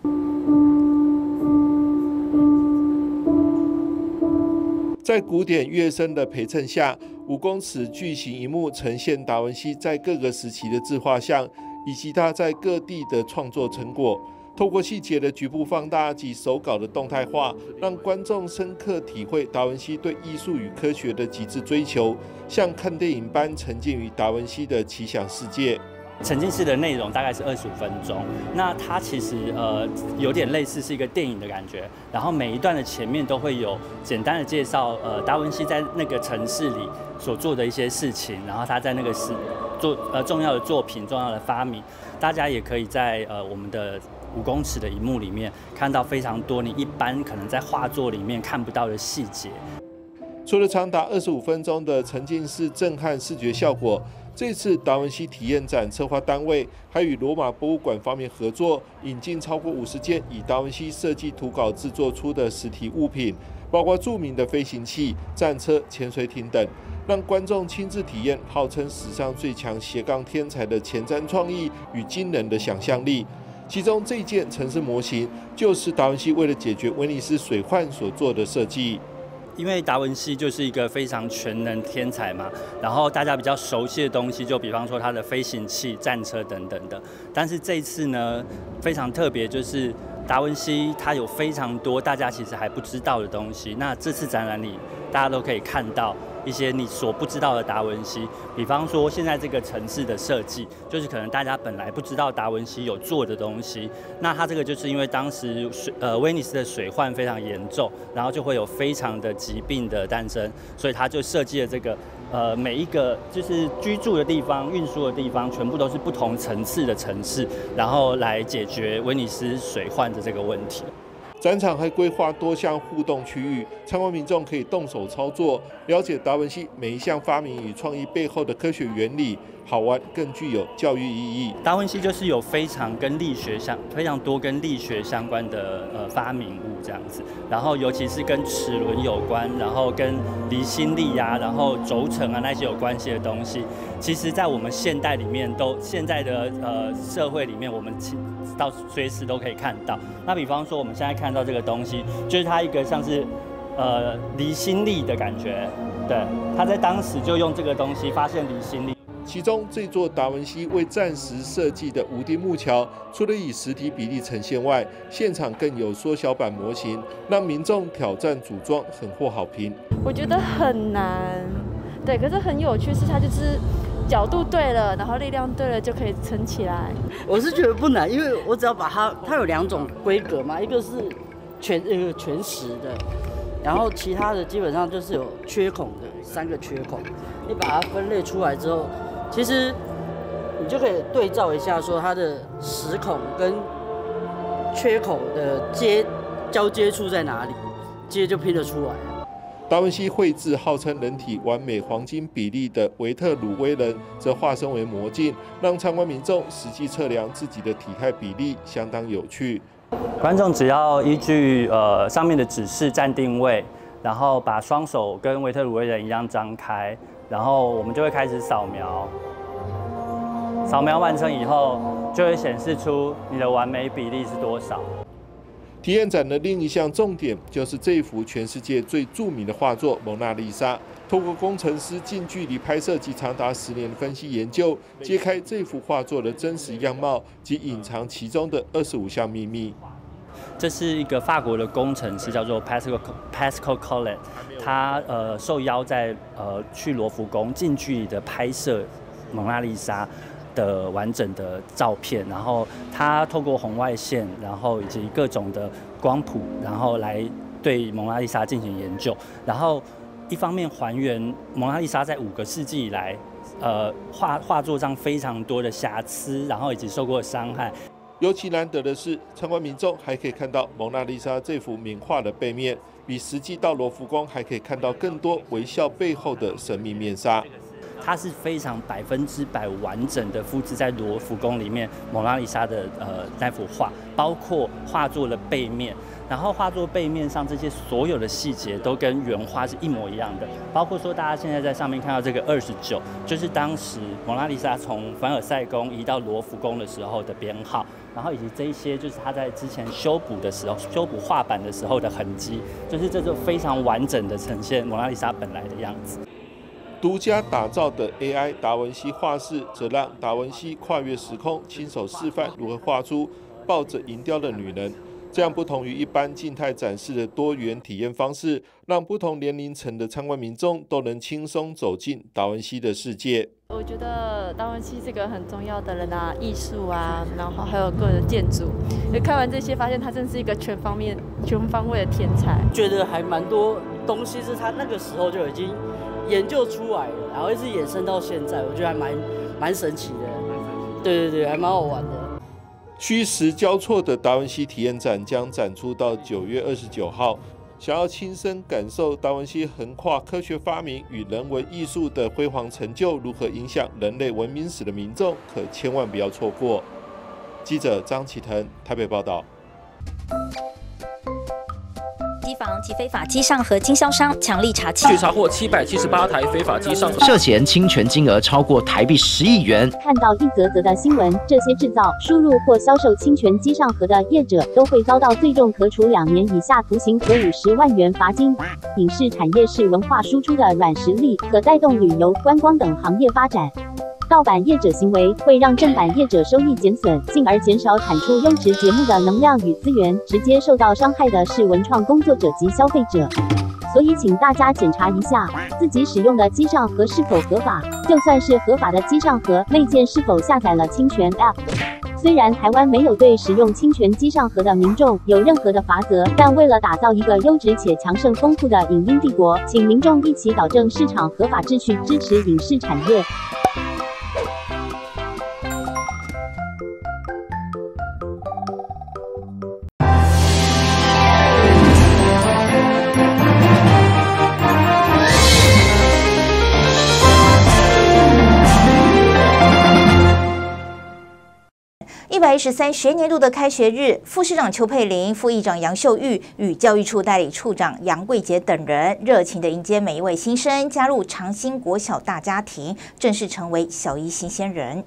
在古典乐声的陪衬下，五公尺巨型荧幕呈现达文西在各个时期的自画像，以及他在各地的创作成果。透过细节的局部放大及手稿的动态化，让观众深刻体会达文西对艺术与科学的极致追求，像看电影般沉浸于达文西的奇想世界。 沉浸式的内容大概是二十五分钟，那它其实呃有点类似是一个电影的感觉，然后每一段的前面都会有简单的介绍，呃达文西在那个城市里所做的一些事情，然后他在那个是做呃重要的作品、重要的发明，大家也可以在呃我们的五公尺的荧幕里面看到非常多你一般可能在画作里面看不到的细节。 除了长达二十五分钟的沉浸式震撼视觉效果，这次达文西体验展策划单位还与罗马博物馆方面合作，引进超过五十件以达文西设计图稿制作出的实体物品，包括著名的飞行器、战车、潜水艇等，让观众亲自体验号称史上最强斜杠天才的前瞻创意与惊人的想象力。其中这件城市模型就是达文西为了解决威尼斯水患所做的设计。 因为达文西就是一个非常全能天才嘛，然后大家比较熟悉的东西，就比方说他的飞行器、战车等等的。但是这一次呢，非常特别，就是达文西他有非常多大家其实还不知道的东西。那这次展览里，大家都可以看到一些你所不知道的达文西，比方说现在这个城市的设计，就是可能大家本来不知道达文西有做的东西。那它这个就是因为当时水呃威尼斯的水患非常严重，然后就会有非常的疾病的诞生，所以他就设计了这个呃每一个就是居住的地方、运输的地方，全部都是不同层次的城市，然后来解决威尼斯水患的这个问题。 展场还规划多项互动区域，参观民众可以动手操作，了解达文西每一项发明与创意背后的科学原理，好玩更具有教育意义。 达文西就是有非常跟力学相非常多跟力学相关的呃发明物这样子，然后尤其是跟齿轮有关，然后跟离心力啊，然后轴承啊那些有关系的东西，其实在我们现代里面都现在的呃社会里面，我们到随时都可以看到。那比方说我们现在看到这个东西，就是它一个像是呃离心力的感觉，对，他在当时就用这个东西发现离心力。 其中这座达文西为战时设计的无钉木桥，除了以实体比例呈现外，现场更有缩小版模型，让民众挑战组装，很获好评。 我觉得很难，对，可是很有趣，是它就是角度对了，然后力量对了就可以撑起来。 我是觉得不难，因为我只要把它，它有两种规格嘛，一个是全一个全实的，然后其他的基本上就是有缺孔的，三个缺孔，你把它分类出来之后。其实你就可以对照一下，说它的实孔跟缺口的接交接处在哪里，接就拼得出来。 达文西绘制号称人体完美黄金比例的维特鲁威人，则化身为魔镜，让参观民众实际测量自己的体态比例，相当有趣。 观众只要依据呃上面的指示站定位，然后把双手跟维特鲁威人一样张开，然后我们就会开始扫描。扫描完成以后，就会显示出你的完美比例是多少。 体验展的另一项重点就是这一幅全世界最著名的画作《蒙娜丽莎》。透过工程师近距离拍摄及长达十年的分析研究，揭开这幅画作的真实样貌及隐藏其中的二十五项秘密。 这是一个法国的工程师，叫做 Pascal Pascal Collet， 他呃受邀在呃去罗浮宫近距离的拍摄蒙娜丽莎的完整的照片，然后他透过红外线，然后以及各种的光谱，然后来对蒙娜丽莎进行研究，然后一方面还原蒙娜丽莎在五个世纪以来，呃画画作上非常多的瑕疵，然后以及受过的伤害。 尤其难得的是，参观民众还可以看到蒙娜丽莎这幅名画的背面，比实际到罗浮宫还可以看到更多微笑背后的神秘面纱。 它是非常百分之百完整的复制在罗浮宫里面蒙娜丽莎的呃那幅画，包括画作的背面，然后画作背面上这些所有的细节都跟原画是一模一样的，包括说大家现在在上面看到这个二十九，就是当时蒙娜丽莎从凡尔赛宫移到罗浮宫的时候的编号，然后以及这一些就是他在之前修补的时候、修补画板的时候的痕迹，就是这就非常完整的呈现蒙娜丽莎本来的样子。 独家打造的 A I 达文西画室，则让达文西跨越时空，亲手示范如何画出抱着银雕的女人。这样不同于一般静态展示的多元体验方式，让不同年龄层的参观民众都能轻松走进达文西的世界。 我觉得达文西是个很重要的人啊，艺术啊，然后还有个人建筑。看完这些，发现他真是一个全方面、全方位的天才。 觉得还蛮多东西是他那个时候就已经研究出来了，然后一直延伸到现在，我觉得还蛮蛮神奇的。对对对，还蛮好玩的。 虚实交错的达文西体验展将展出到九月二十九号。想要亲身感受达文西横跨科学发明与人文艺术的辉煌成就如何影响人类文明史的民众，可千万不要错过。记者张启腾台北报道。 机房及非法机上盒经销商强力查缉， 据查获七百七十八台非法机上盒， 涉嫌侵权金额超过台币十亿元。 看到一则则的新闻，这些制造、输入或销售侵权机上盒的业者都会遭到最重可处两年以下徒刑和五十万元罚金。影视产业是文化输出的软实力，可带动旅游、观光等行业发展。盗版业者行为会让正版业者收益减损，进而减少产出优质节目的能量与资源，直接受到伤害的是文创工作者及消费者。所以请大家检查一下自己使用的机上盒是否合法，就算是合法的机上盒，内建是否下载了侵权 App。虽然台湾没有对使用侵权机上盒的民众有任何的罚则，但为了打造一个优质且强盛丰富的影音帝国，请民众一起导正市场合法秩序，支持影视产业。 一百一十三学年度的开学日，副市长邱佩玲、副议长杨秀玉与教育处代理处长杨桂杰等人热情地迎接每一位新生加入长兴国小大家庭，正式成为小一新鲜人。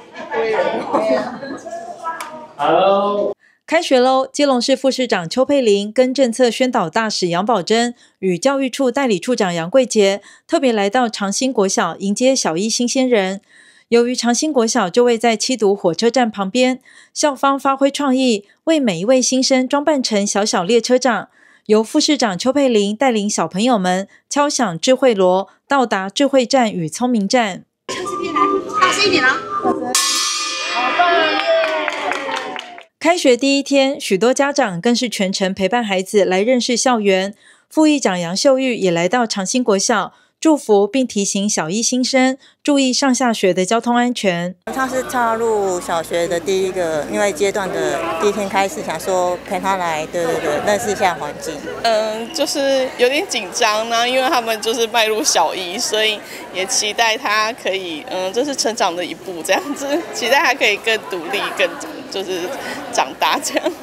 Hello。开学喽！基隆市副市长邱佩玲跟政策宣导大使杨宝珍与教育处代理处长杨桂杰特别来到长兴国小迎接小一新鲜人。由于长兴国小就位在七堵火车站旁边，校方发挥创意，为每一位新生装扮成小小列车长，由副市长邱佩玲带领小朋友们敲响智慧锣，到达智慧站与聪明站。 这边来，大声一点啊！好棒！ 开学第一天，许多家长更是全程陪伴孩子来认识校园。副议长杨秀玉也来到长兴国小，祝福并提醒小一新生注意上下学的交通安全。 他是踏入小学的第一个另外阶段的第一天开始，想说陪他来，对对对，认识一下环境。 嗯，就是有点紧张呢，因为他们就是迈入小一，所以也期待他可以，嗯，这是成长的一步，这样子，期待他可以更独立，更就是长大这样。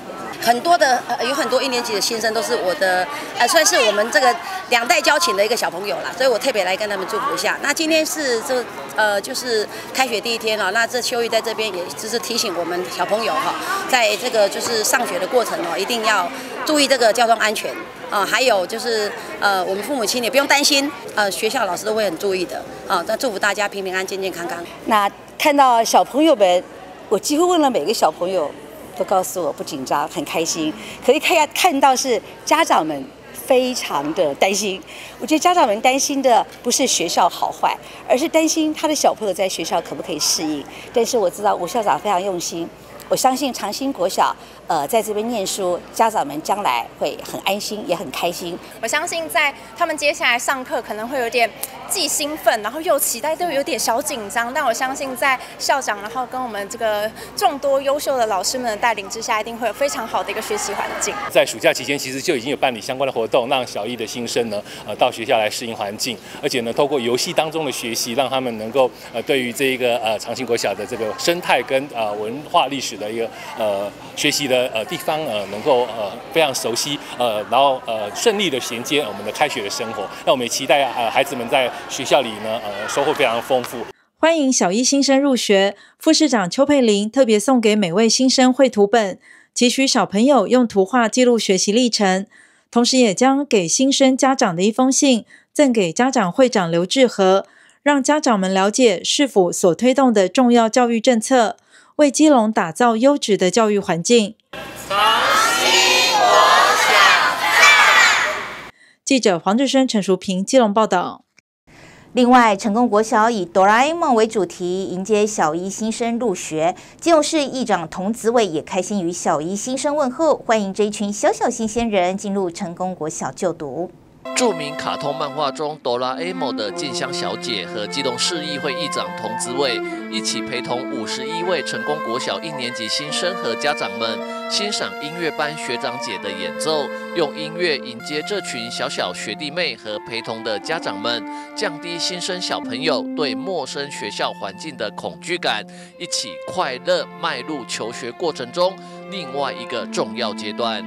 很多的、呃、有很多一年级的新生都是我的，呃，算是我们这个两代交情的一个小朋友啦，所以我特别来跟他们祝福一下。那今天是这呃就是开学第一天哦，那这秋玉在这边也就是提醒我们小朋友哈，在这个就是上学的过程哦，一定要注意这个交通安全啊、呃，还有就是呃我们父母亲也不用担心，呃学校老师都会很注意的啊。那祝福大家平平安、健健康康。 那看到小朋友们，我几乎问了每个小朋友，都告诉我不紧张，很开心。可以看看到是家长们非常的担心。我觉得家长们担心的不是学校好坏，而是担心他的小朋友在学校可不可以适应。但是我知道吴校长非常用心，我相信长兴国小呃在这边念书，家长们将来会很安心，也很开心。 我相信在他们接下来上课可能会有点既兴奋，然后又期待，都有点小紧张。但我相信在校长，然后跟我们这个众多优秀的老师们的带领之下，一定会有非常好的一个学习环境。 在暑假期间，其实就已经有办理相关的活动，让小一的新生呢，呃，到学校来适应环境，而且呢，透过游戏当中的学习，让他们能够呃，对于这一个呃长兴国小的这个生态跟呃文化历史的一个呃学习的呃地方呃，能够呃非常熟悉，呃，然后呃顺利的衔接我们的开学的生活。那我们也期待呃孩子们在学校里呢，呃，收获非常丰富。 欢迎小一新生入学，副市长邱佩玲特别送给每位新生绘图本，期许小朋友用图画记录学习历程，同时也将给新生家长的一封信赠给家长会长刘志和，让家长们了解市府所推动的重要教育政策，为基隆打造优质的教育环境。记者黄志生、陈淑平基隆报道。 另外，成功国小以哆啦 A 梦为主题迎接小一新生入学，基隆市议长童子伟也开心与小一新生问候，欢迎这一群小小新鲜人进入成功国小就读。 著名卡通漫画中哆啦 A 梦的静香小姐和基隆市议会议长童子伟一起陪同五十一位成功国小一年级新生和家长们欣赏音乐班学长姐的演奏，用音乐迎接这群小小学弟妹和陪同的家长们，降低新生小朋友对陌生学校环境的恐惧感，一起快乐迈入求学过程中另外一个重要阶段。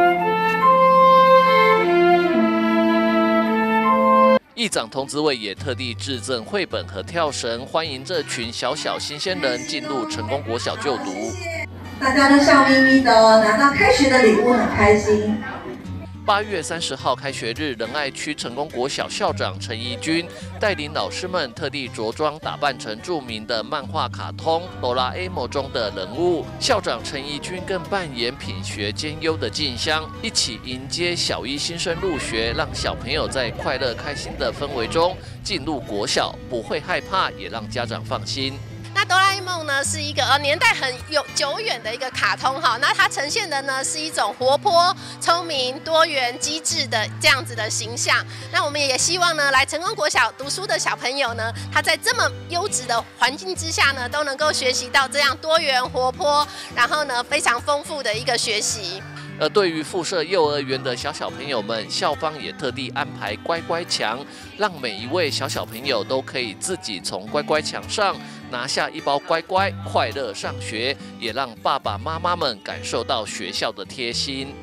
议长童子伟也特地致赠绘本和跳绳，欢迎这群小小新鲜人进入成功国小就读。 大家都笑眯眯的哦，拿到开学的礼物很开心。 八月三十号开学日，仁爱区成功国小校长陈怡君带领老师们特地着装打扮成著名的漫画卡通哆啦 A 梦中的人物。校长陈怡君更扮演品学兼优的静香，一起迎接小一新生入学，让小朋友在快乐开心的氛围中进入国小，不会害怕，也让家长放心。 那哆啦 A 梦呢是一个呃年代很有久远的一个卡通哈，那它呈现的呢是一种活泼、聪明、多元、机智的这样子的形象。那我们也希望呢，来成功国小读书的小朋友呢，他在这么优质的环境之下呢，都能够学习到这样多元、活泼，然后呢非常丰富的一个学习。 而对于附设幼儿园的小小朋友们，校方也特地安排乖乖墙，让每一位小小朋友都可以自己从乖乖墙上拿下一包乖乖，快乐上学，也让爸爸妈妈们感受到学校的贴心。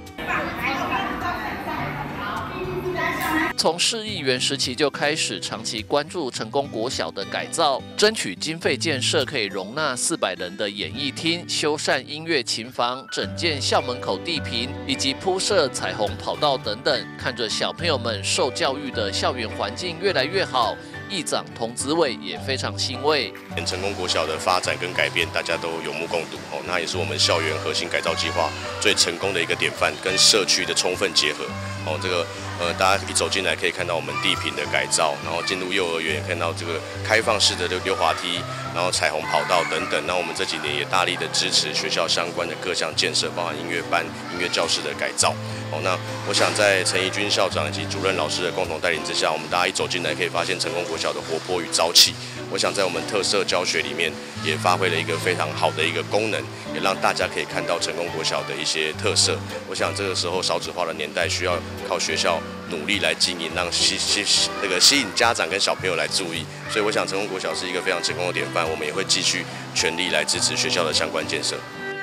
从市议员时期就开始长期关注成功国小的改造，争取经费建设可以容纳四百人的演艺厅、修缮音乐琴房、整建校门口地坪，以及铺设彩虹跑道等等。看着小朋友们受教育的校园环境越来越好，议长童子伟也非常欣慰。 成功国小的发展跟改变，大家都有目共睹哦。那也是我们校园核心改造计划最成功的一个典范，跟社区的充分结合哦。这个呃，大家一走进来可以看到我们地坪的改造，然后进入幼儿园看到这个开放式的溜滑梯，然后彩虹跑道等等。那我们这几年也大力的支持学校相关的各项建设，包含音乐班、音乐教室的改造。哦，那我想在陈怡君校长以及主任老师的共同带领之下，我们大家一走进来可以发现成功国小的活泼与朝气。我想在我们特色教学里面也发挥了一个非常好的一个功能，也让大家可以看到成功国小的一些特色。我想这个时候少子化的年代，需要靠学校努力来经营，让吸吸那个吸引家长跟小朋友来注意。所以我想成功国小是一个非常成功的典范，我们也会继续全力来支持学校的相关建设。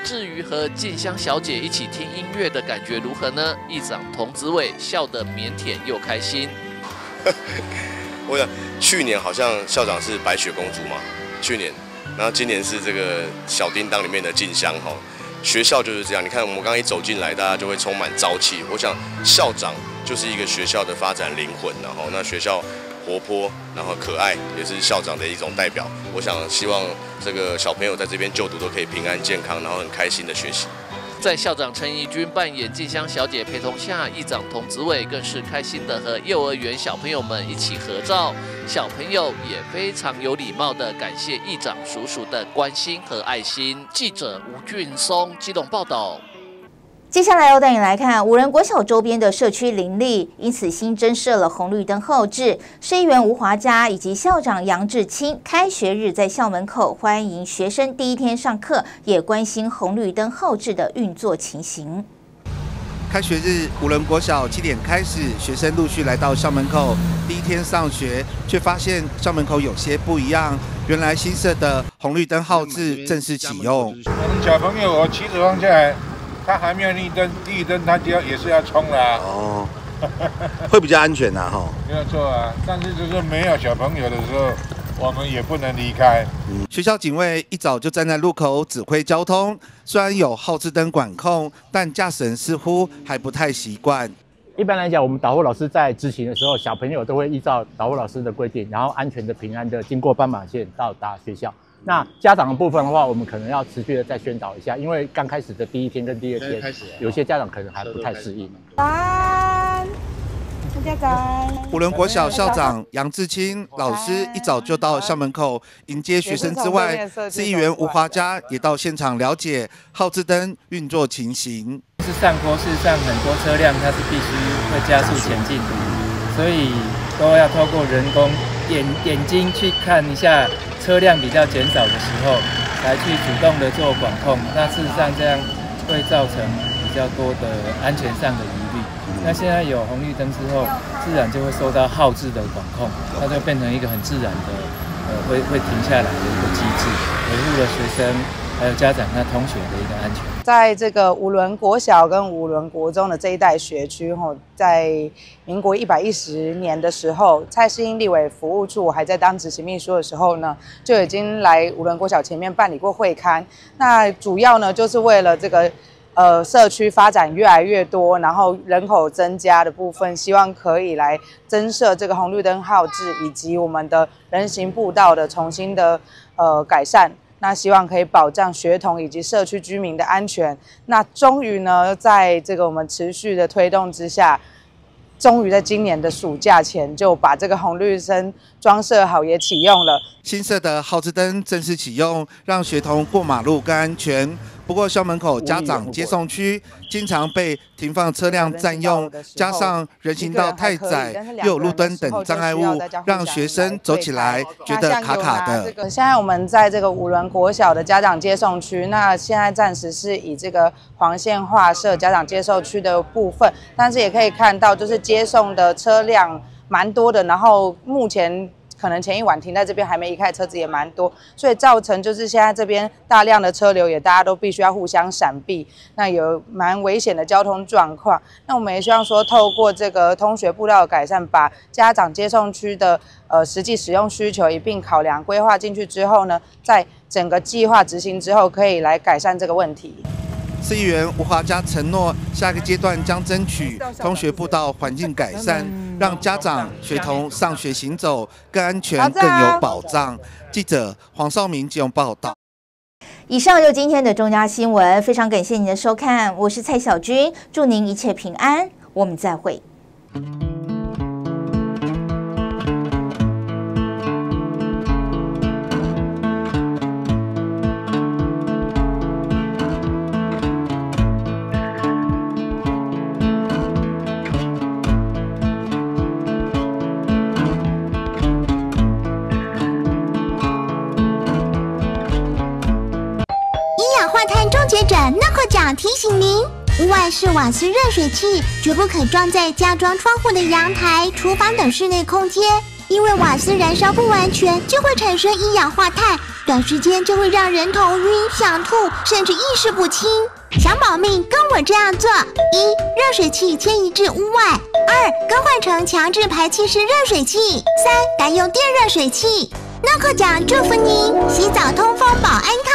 至于和静香小姐一起听音乐的感觉如何呢？议长童子伟笑得腼腆又开心。 我想去年好像校长是白雪公主嘛，去年，然后今年是这个小叮当里面的静香哈。学校就是这样，你看我们刚刚一走进来，大家就会充满朝气。我想校长就是一个学校的发展灵魂，然后那学校活泼，然后可爱，也是校长的一种代表。我想希望这个小朋友在这边就读都可以平安健康，然后很开心的学习。 在校长陈怡君扮演静香小姐陪同下，议长童子伟更是开心的和幼儿园小朋友们一起合照。小朋友也非常有礼貌的感谢议长叔叔的关心和爱心。记者吴俊松基隆报道。 接下来要带你来看五仁国小周边的社区林立，因此新增设了红绿灯后置。市议员吴华嘉以及校长杨志清开学日在校门口欢迎学生第一天上课，也关心红绿灯后置的运作情形。 开学日，五仁国小七点开始，学生陆续来到校门口。第一天上学，却发现校门口有些不一样。原来新设的红绿灯号志正式启用。 我们小朋友，我骑着放下来。他还没有绿灯，绿灯他就要也是要冲啦、啊。哦， 会比较安全呐、啊，哈。 没有错啊，但是就是没有小朋友的时候，我们也不能离开。 嗯，学校警卫一早就站在路口指挥交通，虽然有号志灯管控，但驾驶人似乎还不太习惯。 一般来讲，我们导护老师在执行的时候，小朋友都会依照导护老师的规定，然后安全的、平安的经过斑马线到达学校。那家长的部分的话，我们可能要持续的再宣导一下，因为刚开始的第一天跟第二天，有些家长可能还不太适应。 三，家长。 五仁国小校长杨志清老师一早就到校门口迎接学生之外，市议员吴华嘉也到现场了解号志灯运作情形。 是上坡，事实上很多车辆它是必须会加速前进的，所以都要透过人工眼眼睛去看一下。车辆比较减少的时候，才去主动的做管控，那事实上这样会造成比较多的安全上的疑虑。那现在有红绿灯之后，自然就会受到号志的管控，那就变成一个很自然的，呃，会会停下来的一个机制，维护了学生还有家长和同学的一个安全。 在这个五伦国小跟五伦国中的这一带学区，吼，在民国一百一十年的时候，蔡适英立委服务处还在当执行秘书的时候呢，就已经来五伦国小前面办理过会勘。那主要呢，就是为了这个呃社区发展越来越多，然后人口增加的部分，希望可以来增设这个红绿灯号志，以及我们的人行步道的重新的呃改善。那希望可以保障学童以及社区居民的安全。那终于呢，在这个我们持续的推动之下，终于在今年的暑假前就把这个红绿灯装设好，也启用了。 新设的号志灯正式启用，让学童过马路更安全。不过校门口家长接送区经常被停放车辆占用，加上人行道太窄，又有路灯等障碍物，让学生走起来觉得卡卡的。 现在我们在这个五伦国小的家长接送区，那现在暂时是以这个黄线划设家长接送区的部分，但是也可以看到，就是接送的车辆蛮多的，然后目前可能前一晚停在这边还没移开，车子也蛮多，所以造成就是现在这边大量的车流，也大家都必须要互相闪避，那有蛮危险的交通状况。那我们也希望说，透过这个通学步道的改善，把家长接送区的呃实际使用需求一并考量规划进去之后呢，在整个计划执行之后，可以来改善这个问题。 市议员吴华嘉承诺，下个阶段将争取通学步道环境改善，让家长、学童上学行走更安全、更有保障。记者黄少明基隆报道。 以上就是今天的中嘉新闻，非常感谢您的收看，我是蔡小军，祝您一切平安，我们再会。 终结者 Noco 奖提醒您：屋外式瓦斯热水器绝不可装在加装窗户的阳台、厨房等室内空间，因为瓦斯燃烧不完全就会产生一氧化碳， 短时间就会让人头晕、想吐，甚至意识不清。想保命，跟我这样做：一、热水器迁移至屋外；二、更换成强制排气式热水器；三、改用电热水器。诺克奖祝福您，洗澡通风保安康。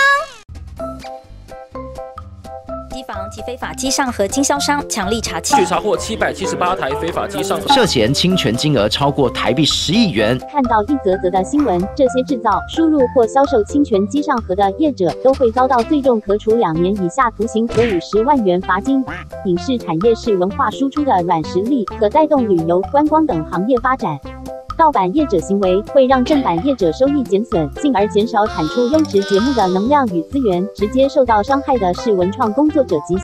机房及非法机上盒经销商强力查缉， 查获七百七十八台非法机上盒， 涉嫌侵权金额超过台币十亿元。 看到一则则的新闻，这些制造、输入或销售侵权机上盒的业者都会遭到最重可处两年以下徒刑和五十万元罚金。影视产业是文化输出的软实力，可带动旅游、观光等行业发展。盗版业者行为会让正版业者收益减损，进而减少产出优质节目的能量与资源。直接受到伤害的是文创工作者及